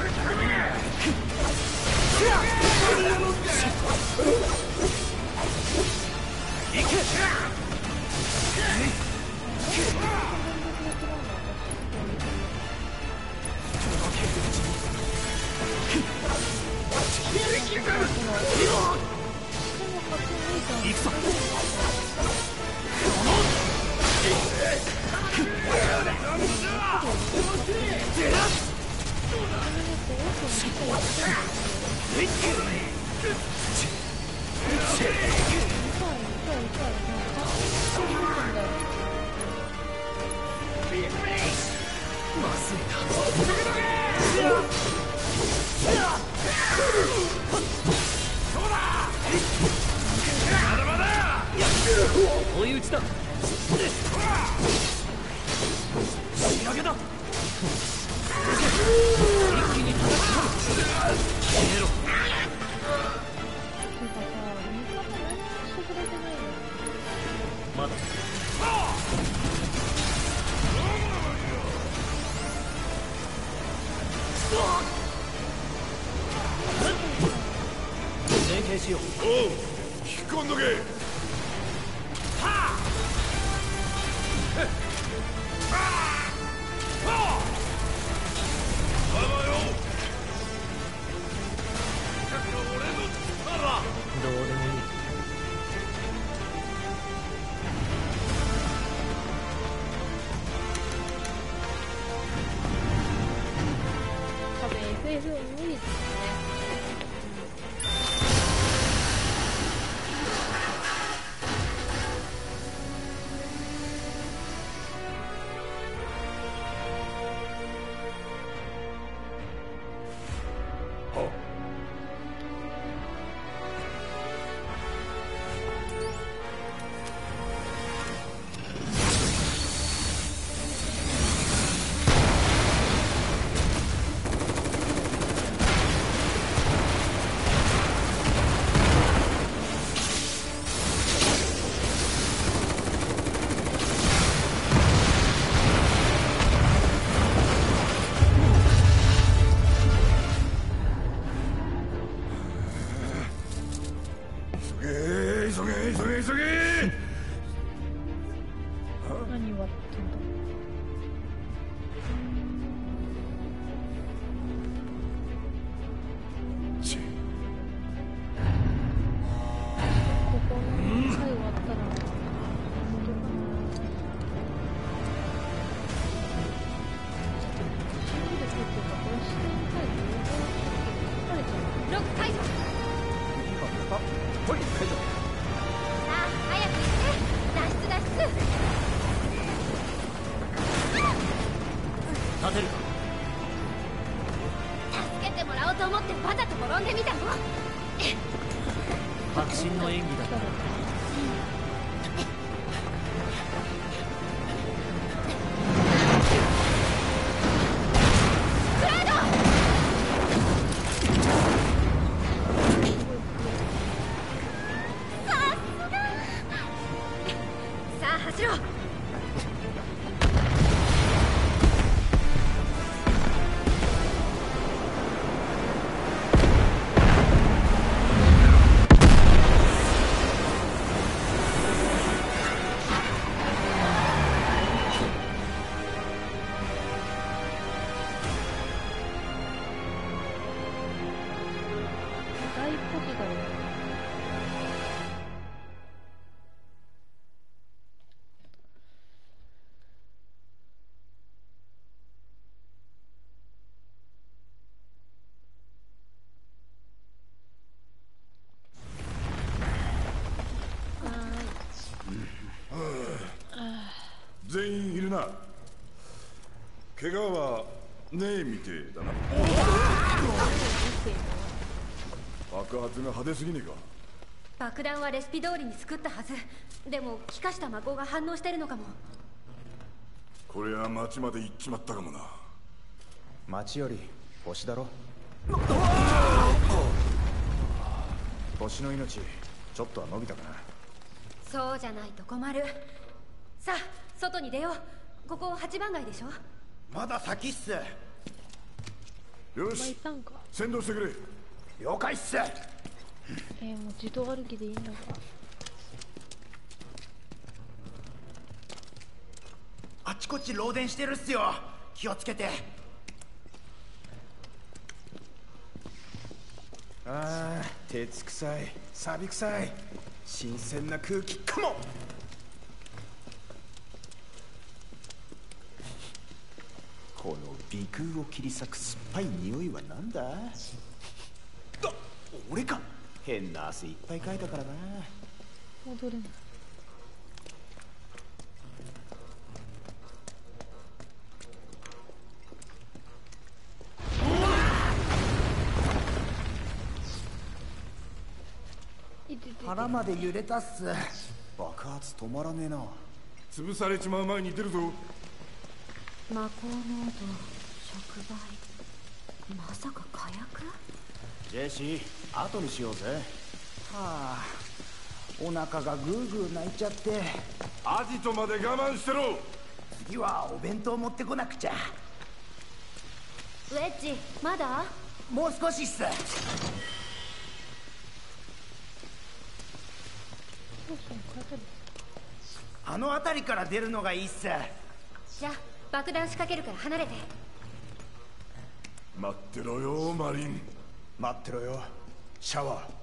B: 行け。行くぞ。まずいな。追い打ちだ。仕上げだ。一気に叩き込む。消えろ。まだ連携しよう。
H: おう、引っ込んどけ。
B: どうでもいい。
A: 多分 エフエフ 無理ですね。
F: 怪我はねえみてえだな。爆発が派手すぎねえか。
C: 爆弾はレシピ通りに作ったはず。でも気化した魔法が反応してるのかも。
F: これは町まで行っちまったかもな。
D: 町より星だろ。星の命ちょっとは伸びたかな。
C: そうじゃないと困る。さあ外に出よう。ここ八番街でしょ。
E: まだ先っす。
F: よ
A: まあい
F: し、
A: たんか。
F: 先導してくれ。
E: 了解っす。
A: えー、もう自動歩きでいいのか。
E: あちこち漏電してるっすよ。気をつけて。
D: ああ、鉄臭い、錆臭い、新鮮な空気かも。この鼻腔を切り裂く酸っぱい匂いはなんだ。あ、俺か。変な汗いっぱいかいたからな。
A: 戻れない。
E: 腹まで揺れたっす。
D: 爆発止まらねえな。
F: 潰されちまう前に出るぞ。
C: 魔法濃度触媒。まさか火薬？
D: ジェシー、後にしようぜ。
E: はあ、お腹がグーグー泣いちゃって。
F: アジトまで我慢してろ。
E: 次はお弁当持ってこなくちゃ。
C: ウェッジまだ？
E: もう少しっす。あの辺りから出るのがいいっす。
C: じゃあ爆弾仕掛けるから離れて。
F: 待ってろよマリン。
D: 待ってろよシャワー。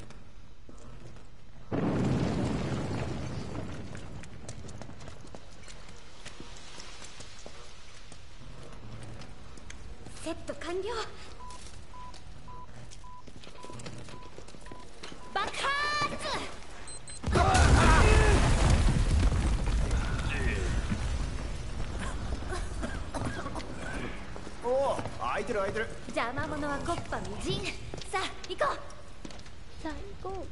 C: セット完了。爆発！
D: おお、開いてる開いてる。
C: 邪魔者はコッパみじん。さあ行こう。
A: さあ行こう。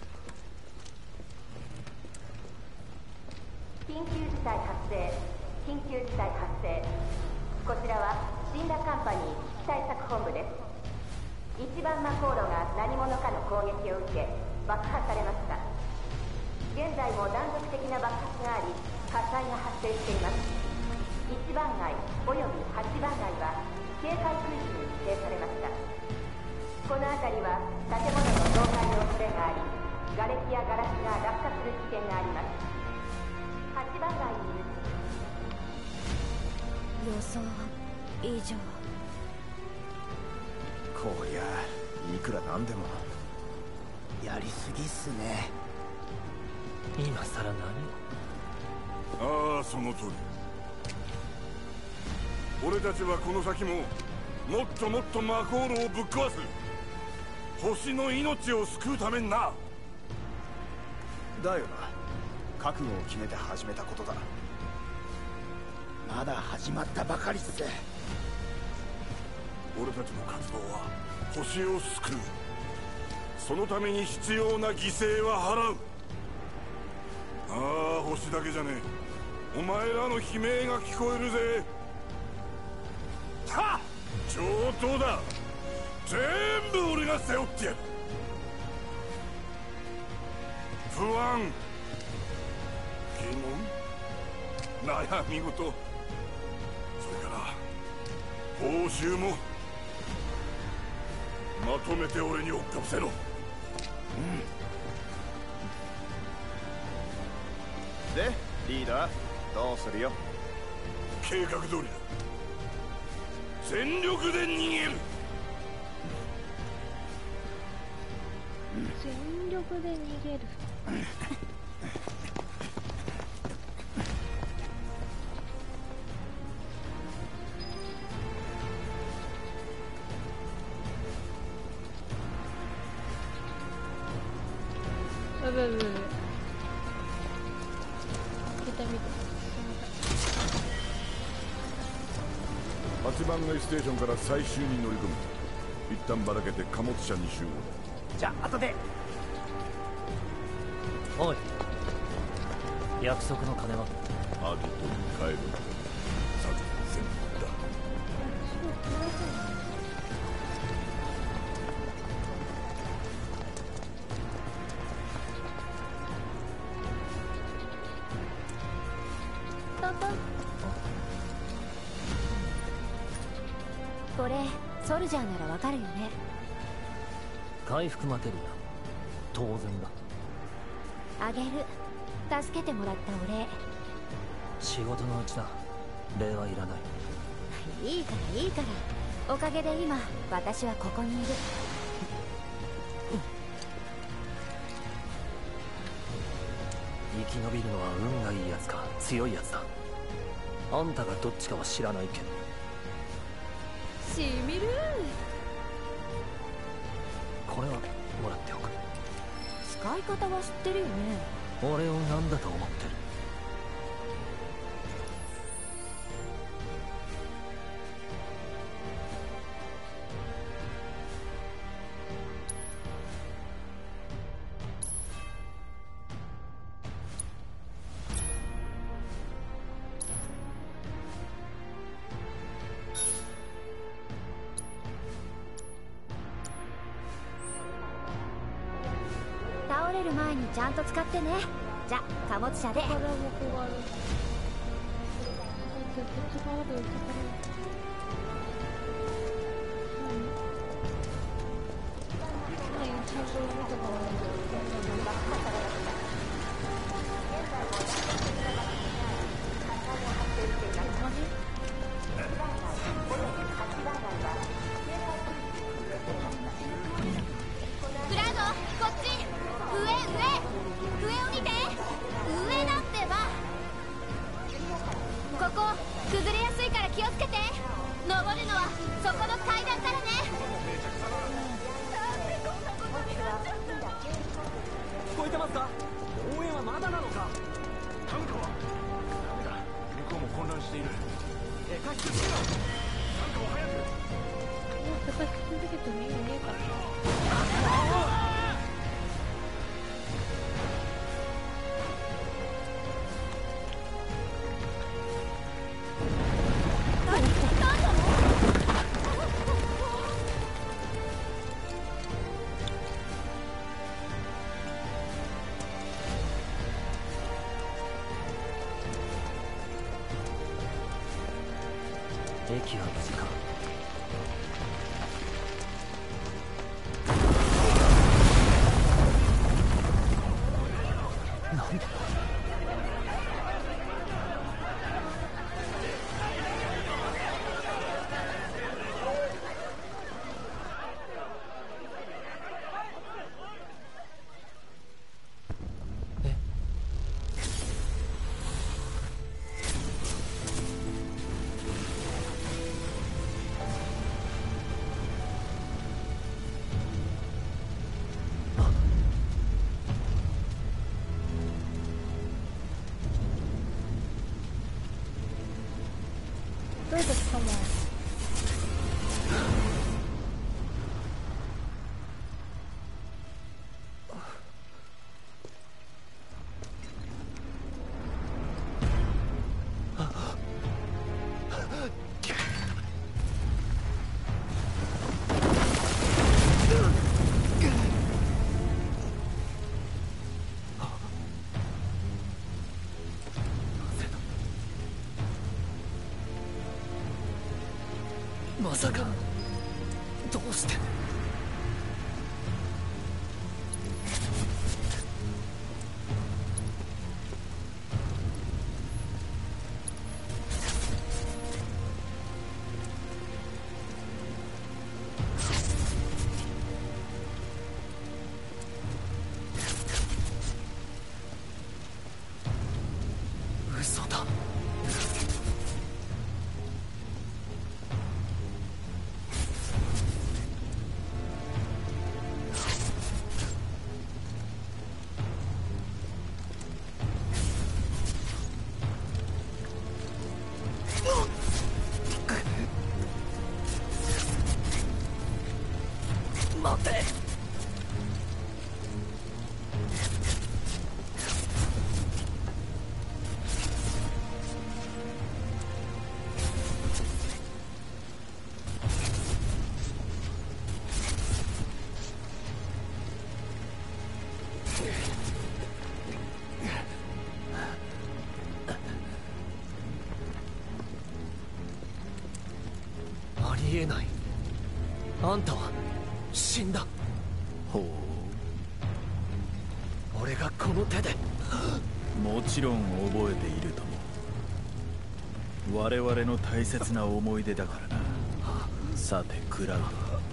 J: 緊急事態発生。緊急事態発生。こちらはシンラカンパニー危機対策本部です。一番魔航路が何者かの攻撃を受け爆破されました。現在も断続的な爆発があり火災が発生しています。一番街および八番街は警戒区域に指定されました。この辺りは建物の倒壊の恐れがあり瓦礫やガラスが落下する危険があります。八番街にいる
C: 予想以上。
D: こりゃいくらなんでも
E: やりすぎっすね。
B: 今さら何
F: ああ、その通り。俺たちはこの先ももっともっと魔航路をぶっ壊す。星の命を救うためにな。
D: だよな。覚悟を決めて始めたことだ。
E: まだ始まったばかりっす。
F: 俺たちの活動は星を救う。そのために必要な犠牲は払う。ああ、星だけじゃねえ。お前らの悲鳴が聞こえるぜ。はっ、上等だ。全部俺が背負ってやる。不安、疑問、悩み事、それから報酬もまとめて俺に追っかぶせろ。
D: で、リーダーどうするよ。
F: 計画通りだ。全力で逃げる。
A: 全力で逃げる。やばいやばいやばい。見た見た。
F: ち番街ステーションから最終に乗り込む。一旦ばらけて貨物車に集合だ。
E: じゃあ後で。
B: おい、約束の金は？
F: アギトに帰る。さて全部だ。
C: これソルジャーならわかるよね。
B: 回復マテリア、当然だ。
C: あげる。助けてもらったお礼。
B: 仕事のうちだ。礼はいらない。
C: いいからいいから。おかげで今私はここにいる。
B: 生き延びるのは運がいいやつか強いやつだ。あんたがどっちかは知らないけど。
C: しみる。
B: これはもらっておく。
C: 使い方は知ってるよね。
B: 俺を何だと思ってる？
C: 倒れる前にちゃんと使ってね。じゃ貨物車で。クラウドこっち。上上上を見て。上だってば。ここ崩れやすいから気をつけて。登るのはそこの階段からね。
K: 聞こえてますか？応援はまだなのか？
H: タンカはダメだ。向こうも混乱している。
K: えかしくしろ。
H: タンカを早く。
B: 駅は無事か？ 待て。ありえない。あんたは死んだ。
L: ほう。
B: 俺がこの手で。
L: もちろん覚えているとも。我々の大切な思い出だからな。さてクラウ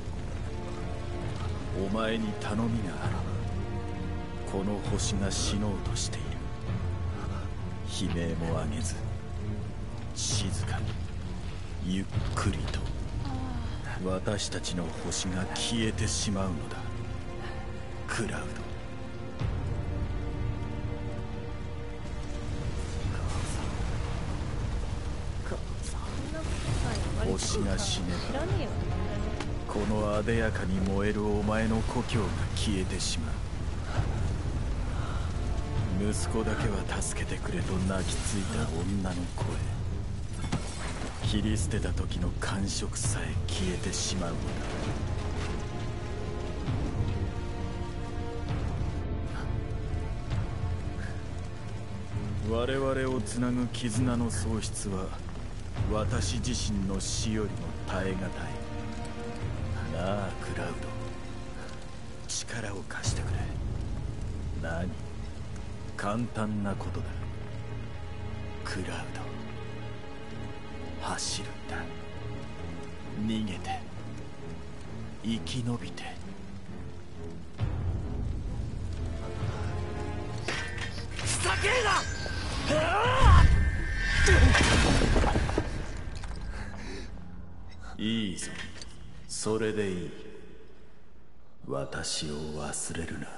L: ド、お前に頼みがある。この星が死のうとしている。悲鳴も上げず静かにゆっくりと私たちの星が消えてしまうのだ。クラウド、星が死ねばこのあでやかに燃えるお前の故郷が消えてしまう。息子だけは助けてくれと泣きついた女の声、切り捨てた時の感触さえ消えてしまうのだ。我々をつなぐ絆の喪失は私自身の死よりも耐え難い。なあクラウド、力を貸してくれ。何、簡単なことだ。クラウド、走るんだ。逃げて生き延びて。
B: ふざけるな。
L: いいぞ、それでいい。私を忘れるな。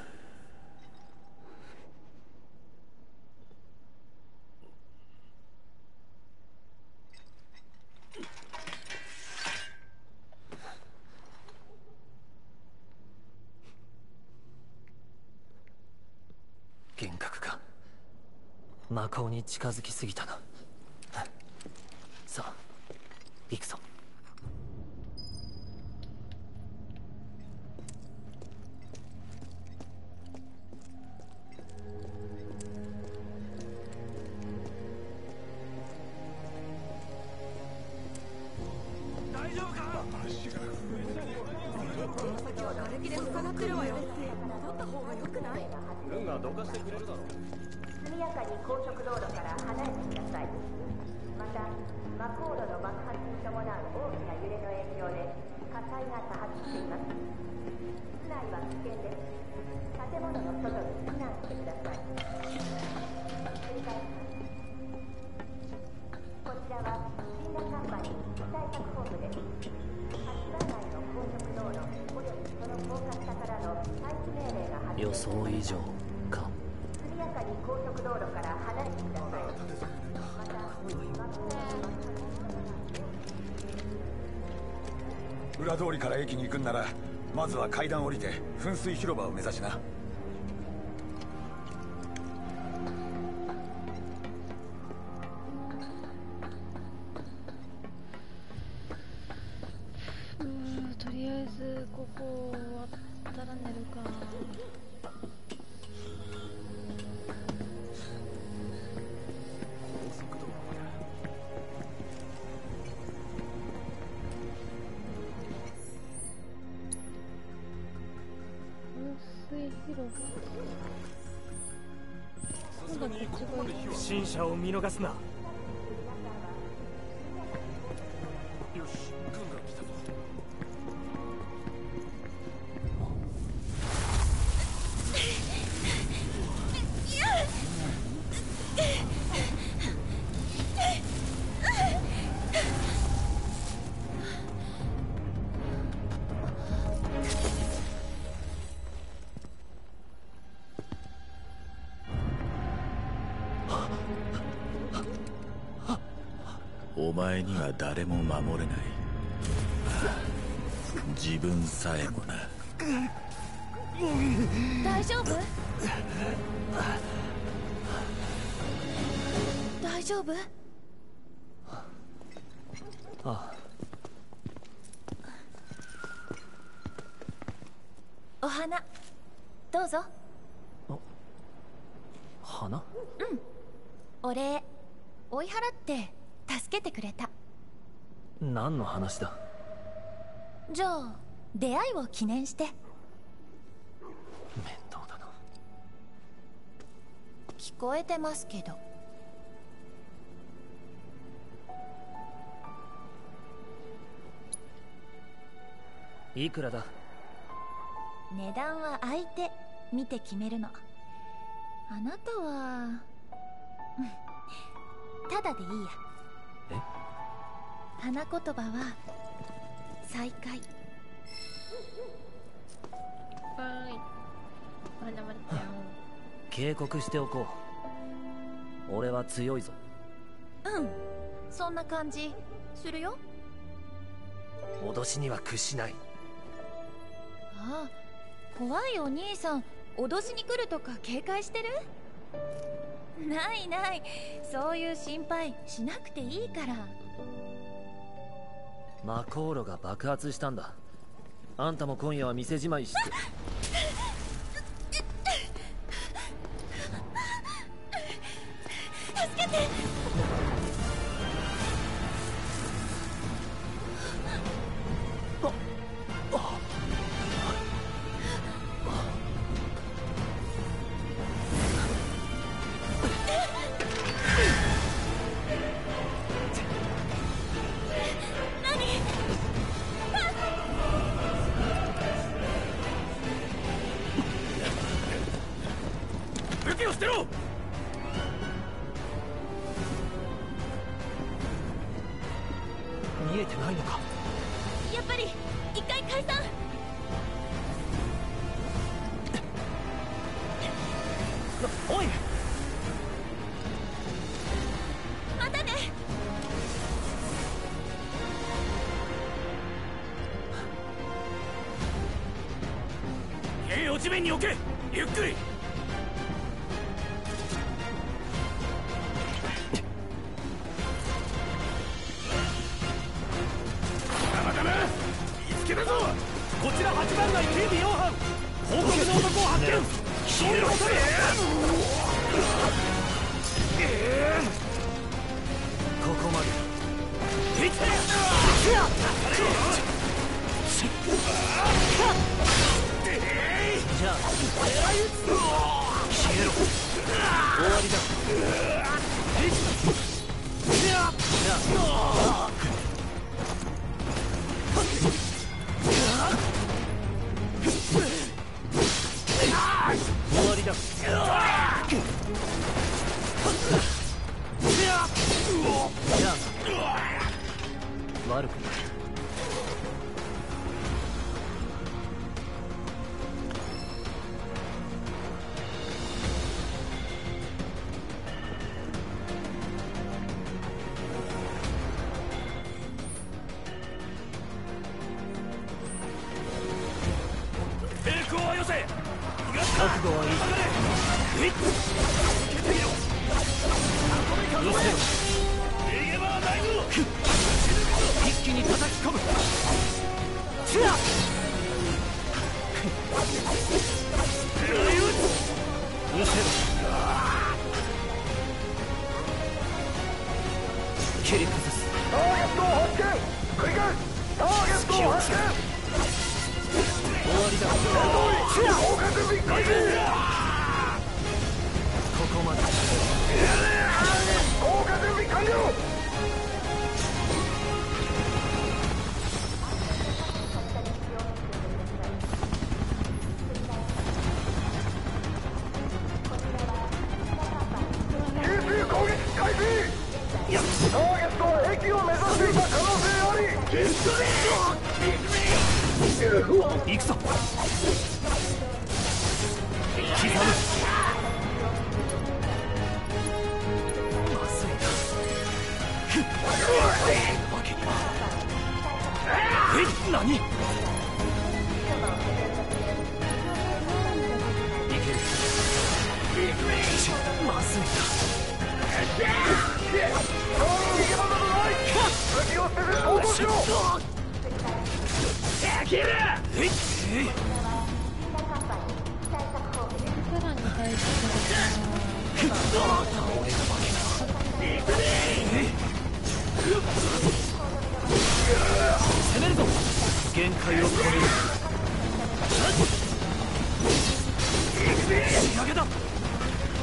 B: 幻覚が魔法に近づきすぎたな。さあ行くぞ。
H: 大丈夫か。
M: 瓦礫で塞がってるわよ。戻った方が良くない？
K: ルンがどかしてくれるだろう。
J: 速やかに高速道路から離れてください。また魔航路の爆発に伴う大きな揺れの影響で火災が多発しています。室内は危険です。建物の外に避難してください。繰り返します。こちらはシンラカンパニー危機対策本部です。柏内の高速道路およびその高架下からの退避命令が発
B: 予
J: 令
B: 想以上か。
J: 速やかに高速道路から離れてください。また
H: 裏通りから駅に行くんならまずは階段降りて噴水広場を目指しな。
A: うーとりあえずここ終わったら寝るか。
K: 不審者を見逃すな。よし、軍が来たぞ。
L: お前には誰も守れない。自分さえもな。
C: 大丈夫？大丈夫？
B: ああ。
C: お花どうぞ。
B: 花？
C: うん、お礼追い払って助けてくれた。
B: 何の話だ？
C: じゃあ出会いを記念して。
B: 面倒だな。
C: 聞こえてますけど。
B: いくらだ？
C: 値段は相手見て決めるの。あなたはただでいいや。
B: え？
C: 花言葉は再会。
A: はい。まだまだ。
B: 警告しておこう。俺は強いぞ。
C: うん、そんな感じするよ。
B: 脅しには屈しない。
C: ああ、怖いお兄さん、脅しに来るとか警戒してる？ないない、そういう心配しなくていいから。
B: マコーロが爆発したんだ。あんたも今夜は店じまいして。
C: 助けて。
B: 見えてないのか？
C: やっぱり一回解散。
B: おい、
C: またね。
H: 兵を地面に置け。ゆっくり。
K: こちらはちばん街警備よん班、報告の男を発見。消えろ。
B: ここまで。じゃあ消えろ。終わりだ。じゃあ終わりだ。じゃあ悪くない。覚悟はいい。一気に叩き込む。見せろ。切り崩す。
H: ターゲットを発見。繰り返す。ターゲットを発見。
B: 終わりだ。
H: 降下準備開始。
B: ここまで。
H: 降下準備完了。急襲攻撃開始。ターゲットは駅を目指していた可能性あり。
B: 行くぞ。刻む。まずいな。わけには。え、何？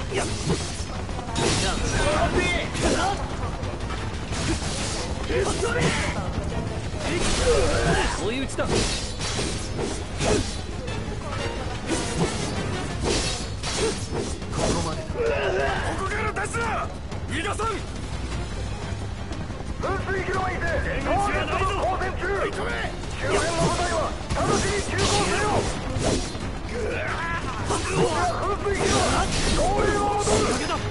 K: 追い打ちだ。ここまでだ。ここから出すな。逃がさん。
H: 噴水広場にてターゲットの交戦中。周辺の部隊は直ちに急行せよ。こちら噴水広場護衛を戻る。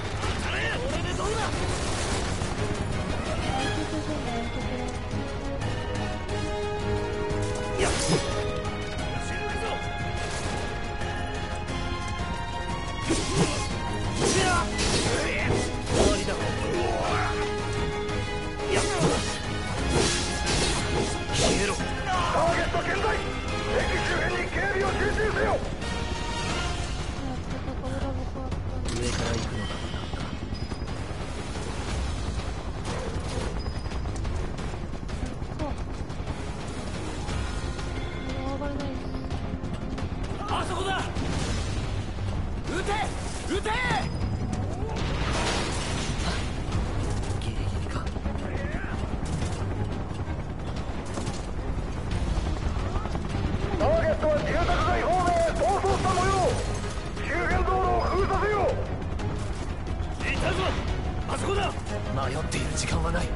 K: 迷っている時間はない。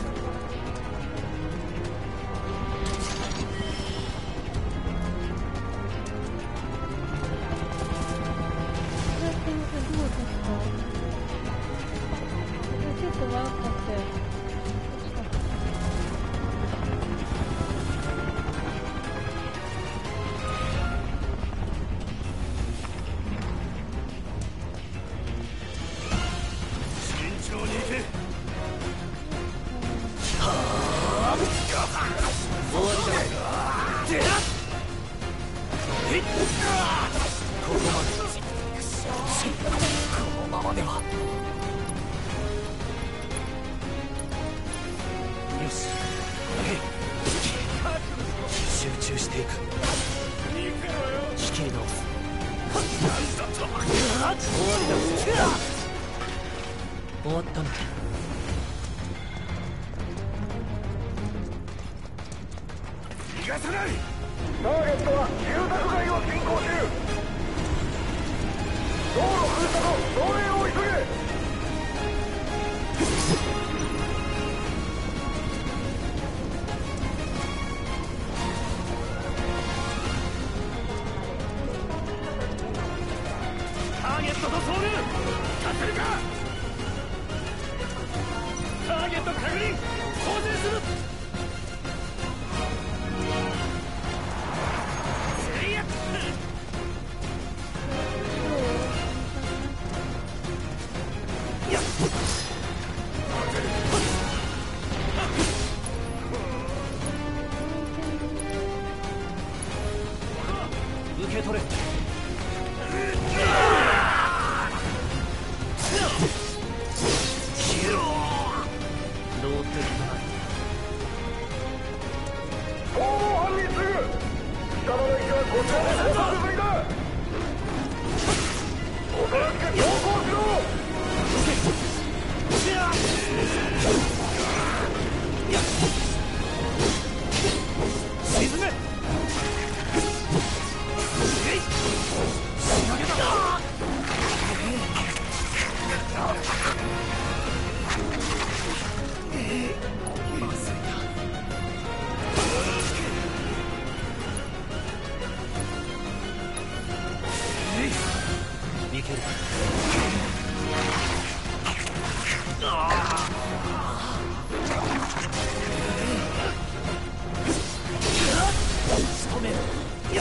K: 終わったの。
H: 逃がさない。ターゲットは住宅街を進行中。道路封鎖の増援を急げ。
K: ターゲットと遭遇。勝てるか。ターゲット確認。当選する。受け取れ。消えろ。どうってことない。
H: 逃亡犯に次ぐ。下の駅はこちらで捕獲済みだ。おとなしく強行しろ。
K: 沈め。いける。仕留める。いや、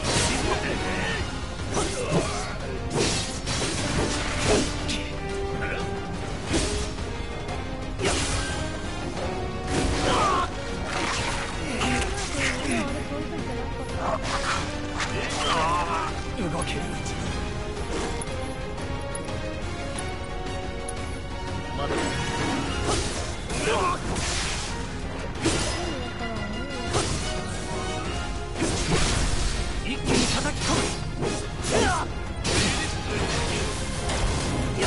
K: 動けるうちに。まだ一気に叩き込む。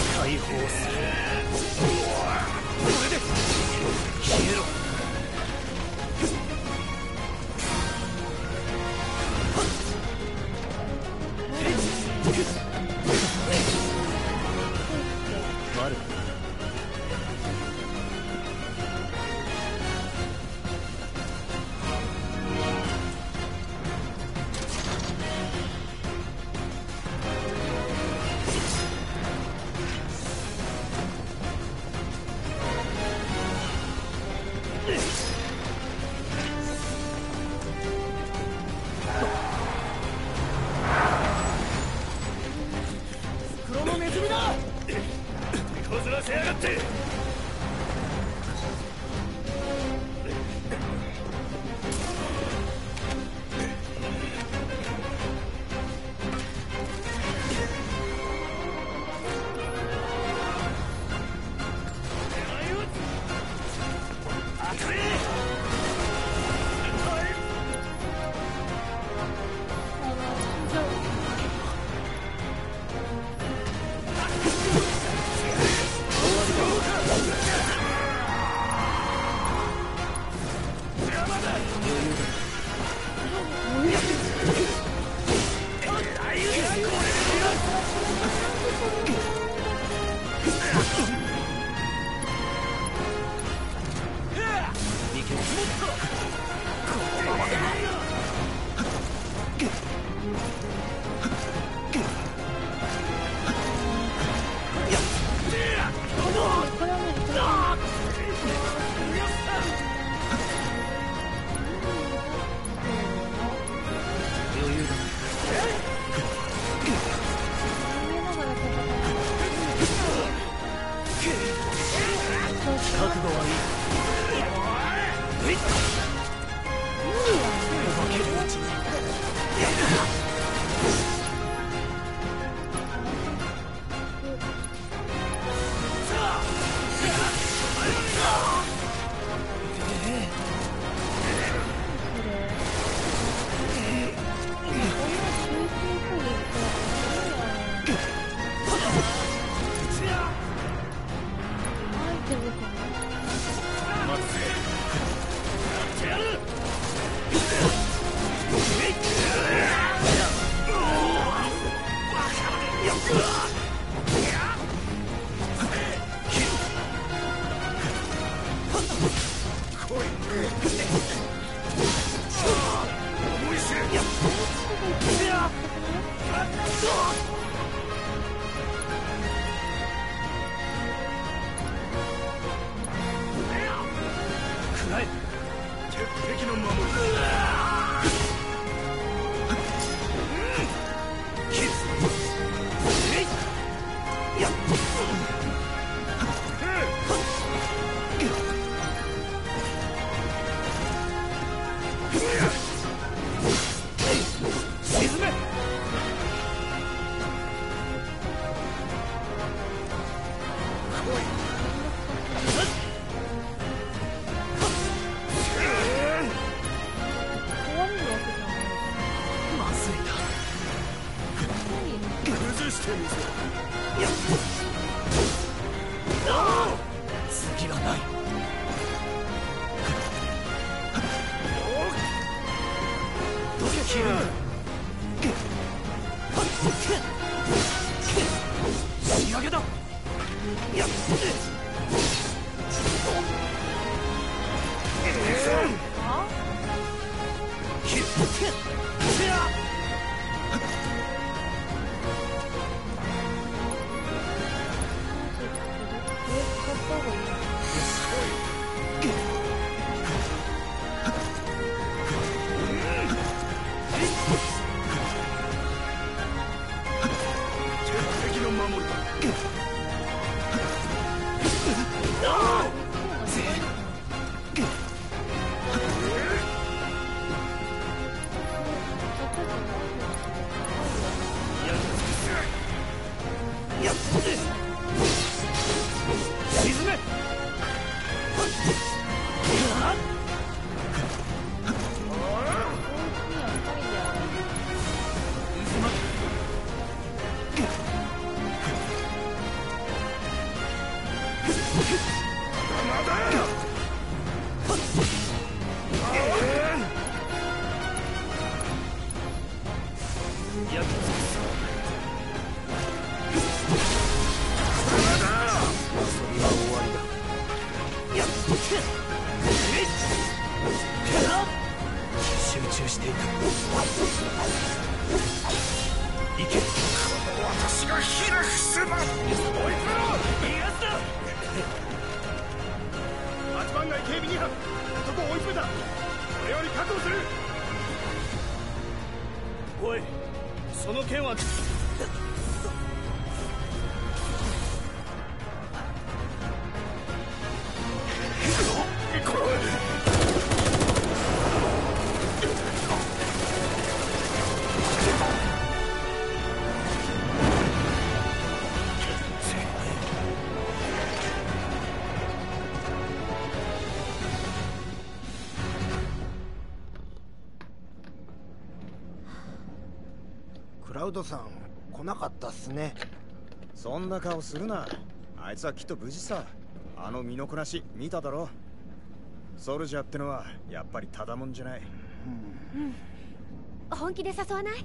E: クラウドさん来なかったっすね。
D: そんな顔するな。あいつはきっと無事さ。あの身のこなし見ただろ。ソルジャーってのはやっぱりただもんじゃない。
C: うん、本気で誘わない？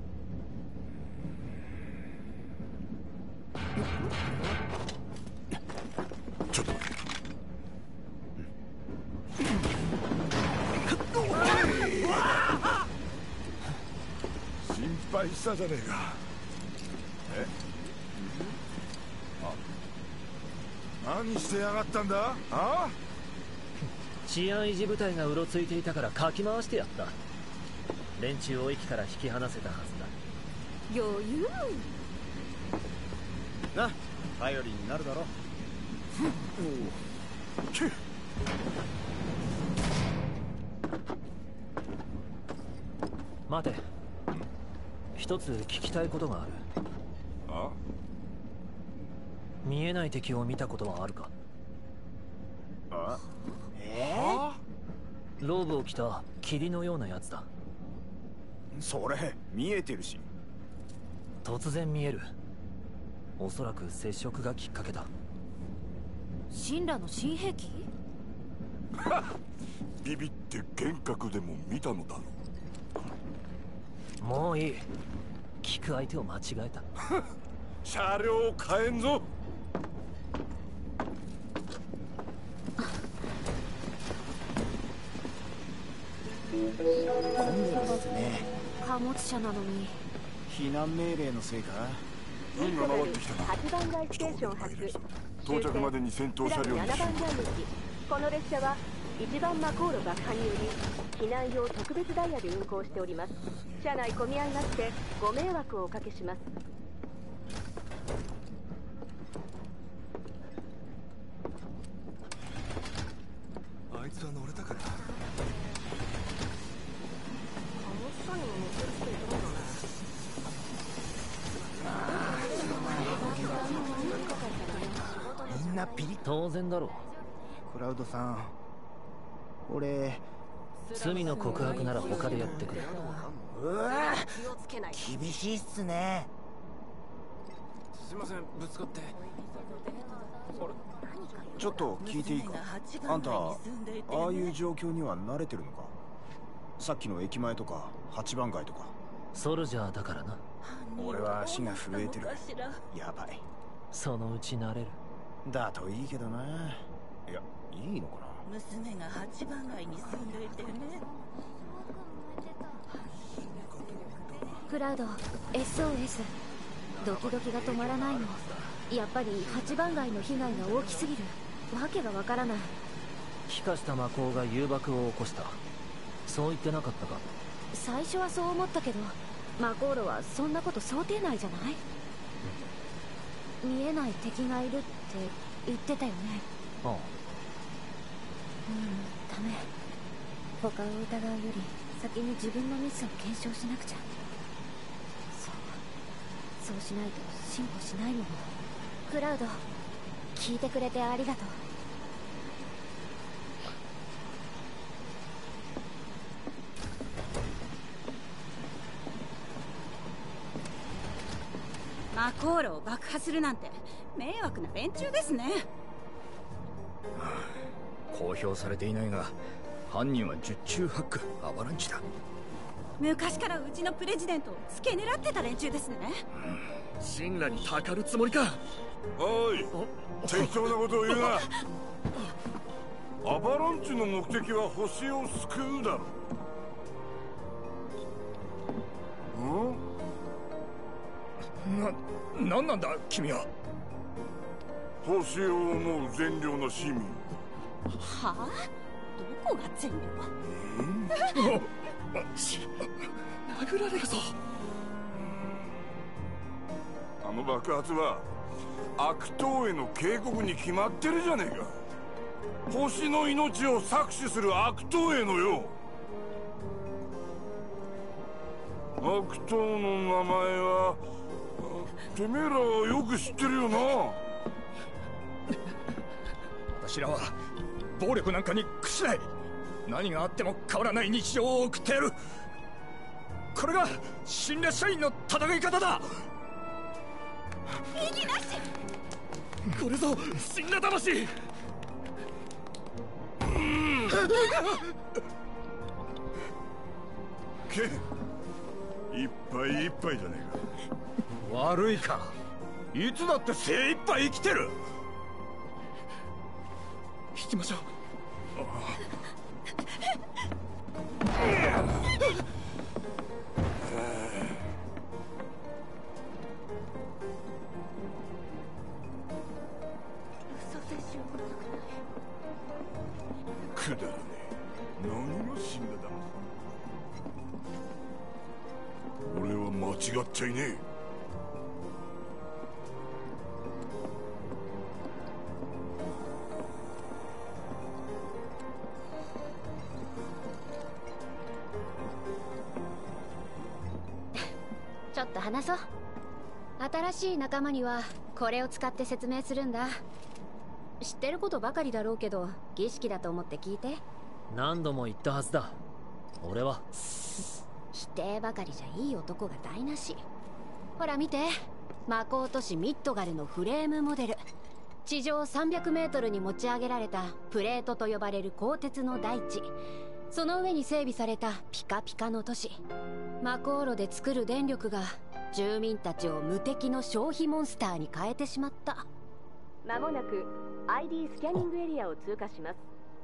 F: ちょっと待って。慎
H: 敗したじゃねえか。えあ何してやがったんだ。あ
B: 治安維持部隊がうろついていたからかき回してやった。連中を駅から引き離せたはずだ。
M: 余裕
D: な、頼りになるだろ。
B: 待て、一つ聞きたいことがある。
H: あ
B: 見えない敵を見たことはあるか？
D: あ
E: え
B: ー、ローブを着た霧のようなやつだ。
D: それ見えてるし。
B: 突然見える。おそらく接触がきっかけだ。
C: 神羅の新兵器？
F: ビビって幻覚でも見たのだろ
B: う。もういい。聞く相手を間違えた。
F: 車両を変えんぞ。
E: 混んでますね。
C: 貨物車なのに。
D: 避難命令のせいか。
F: 運が回ってきたな。
J: はちばん街ステーション発
F: 到着までに先頭車両に
J: ななばん台駅。この列車はいちばんマコーロ爆破により避難用特別ダイヤで運行しております。車内混み合いましてご迷惑をおかけします。
H: あいつは乗れたかな。
E: みんなピリッ。
B: 当然だろう。
E: クラウドさん、俺
B: 罪の告白なら他でやってくれ。
E: うわ厳しいっすね。
L: すいません、ぶつかって。
D: ちょっと聞いていいか。あんたああいう状況には慣れてるのか。さっきの駅前とかはちばん街とか。
B: ソルジャーだからな。
D: 俺は足が震えてる。やばい。
B: そのうち慣れる。
D: だといいけどな。いや、いいのかな。
M: 娘がはちばん街に住んでいてね。
C: クラウド エスオーエス。 ドキドキが止まらないの。やっぱりはちばん街の被害が大きすぎる。わけがわからない。
B: 気化した魔法が誘爆を起こした。そう言ってなかったか？
C: 最初はそう思ったけど、マコーロはそんなこと想定内じゃない？見えない敵がいるって言ってたよね。
B: ああ。
C: うん、ダメ。他を疑うより先に自分のミスを検証しなくちゃ。そうそうしないと進歩しないもの。クラウド、聞いてくれてありがとう。
M: マコーロを爆破するなんて迷惑な連中ですね。
L: 公表されていないが、犯人は十中八九アバランチだ。
M: 昔からうちのプレジデントを付け狙ってた連中ですね。
K: 神羅にたかるつもりか。
F: おい、適当なことを言うな。アバランチの目的は星を救うだろ。
L: ん？な、なんなんだ君は。
F: 星を思う善良な市民。
M: はあ？どこが善良？
K: 殴られるぞ。
F: あの爆発は悪党への警告に決まってるじゃねえか。星の命を搾取する悪党へのよ。悪党の名前はてめえらはよく知ってるよな。
L: 私らは暴力なんかに屈しない。何があっても変わらない日常を送ってやる。これが新列社員の戦い方だ。
M: 意義なし。
K: これぞ神羅魂。
F: けいっぱいいっぱいじゃね
L: えか。悪いか。いつだって精一杯生きてる。
K: 引きましょう。
F: 違っちゃいねえ。
C: ちょっと話そう。新しい仲間にはこれを使って説明するんだ。知ってることばかりだろうけど、儀式だと思って聞いて。
B: 何度も言ったはずだ。俺は
C: 否定ばかりじゃいい男が台無し。ほら見て、魔法都市ミッドガルのフレームモデル。地上さんびゃくメートルに持ち上げられたプレートと呼ばれる鋼鉄の大地、その上に整備されたピカピカの都市。魔航路で作る電力が住民たちを無敵の消費モンスターに変えてしまった。
J: まもなく アイディー スキャニングエリアを通過します。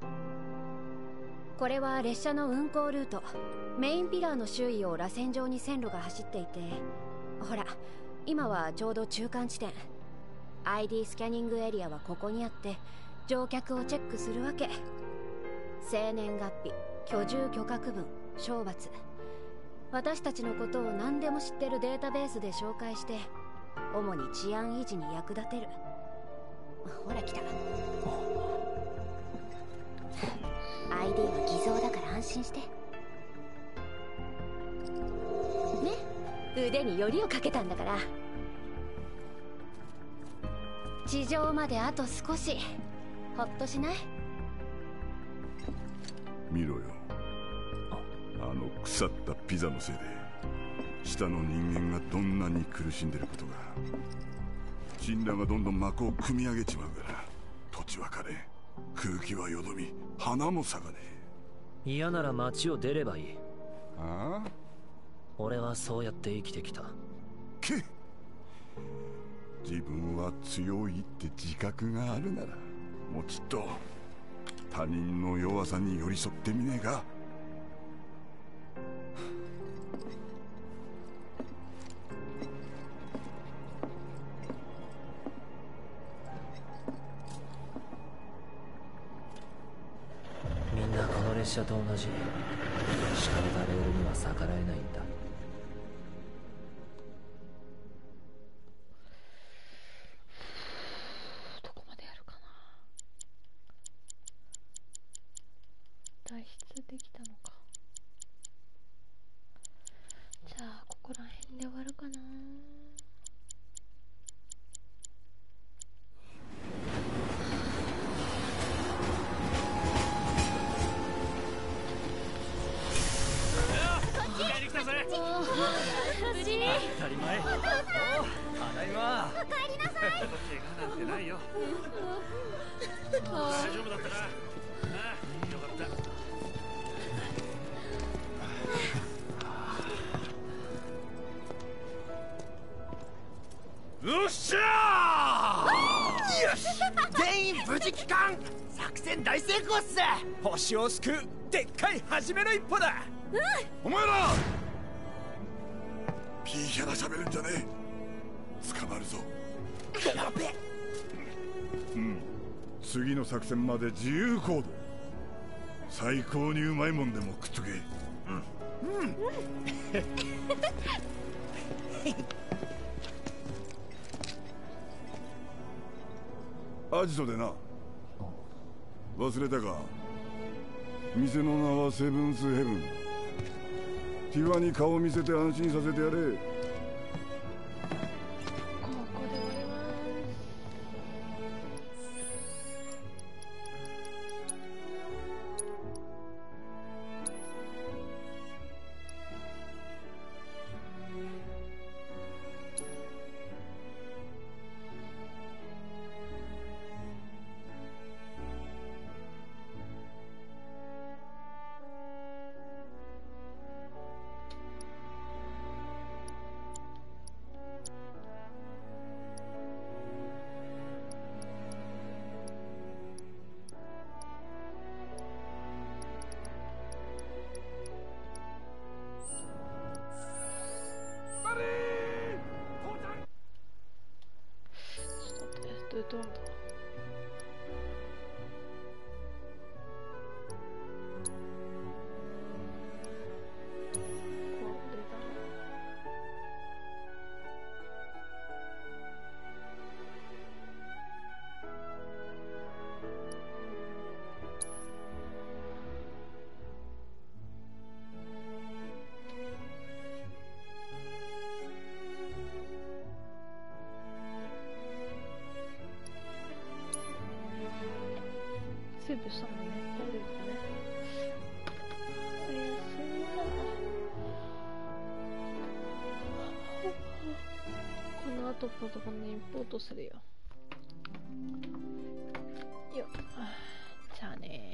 C: これは列車の運行ルート。メインピラーの周囲を螺旋状に線路が走っていて、ほら今はちょうど中間地点。 アイディー スキャニングエリアはここにあって、乗客をチェックするわけ。生年月日、居住許可区分、賞罰、私たちのことを何でも知ってるデータベースで紹介して、主に治安維持に役立てる。ほら来た。 アイディー は偽造だから安心してね。腕によりをかけたんだから。地上まであと少し。ほっとしない？
F: 見ろよ、あの腐ったピザのせいで下の人間がどんなに苦しんでることが。神羅がどんどん幕を組み上げちまうから、土地は枯れ、空気はよどみ、花も咲かね
B: え。嫌なら街を出ればいい。
F: ああ、
B: 俺はそうやって生きてきた。
F: け自分は強いって自覚があるなら、もうちっと他人の弱さに寄り添ってみねえか。
B: みんなこの列車と同じ敷かれたレールには逆らえないんだ。
A: どこまでやるかな。脱出できたのか。じゃあここら辺で終わるかな。
K: 無事に当たり前。おただいま。
M: お帰りなさい。
K: 怪我なんてないよ。大丈夫だったな。ああ、よかった。
H: よっしゃー。
E: よし、全員無事帰還。作戦大成功っす。星を救うでっかい初めの一歩だ。
M: うん。
F: お前らピーキャラ喋るんじゃねえ。捕まるぞ。
E: やべ。
F: うん、次の作戦まで自由行動。最高にうまいもんでも食っとけ。うんうん。アジトでな。忘れたか。店の名はセブンスヘブン。ティファに顔を見せて安心させてやれ。
A: ここで終わります。どうやってやるんだ。これだ。 プしたもんね。大丈夫だね。おやすみな。この後パソコンでインポートするよ。よっ。じゃあねー。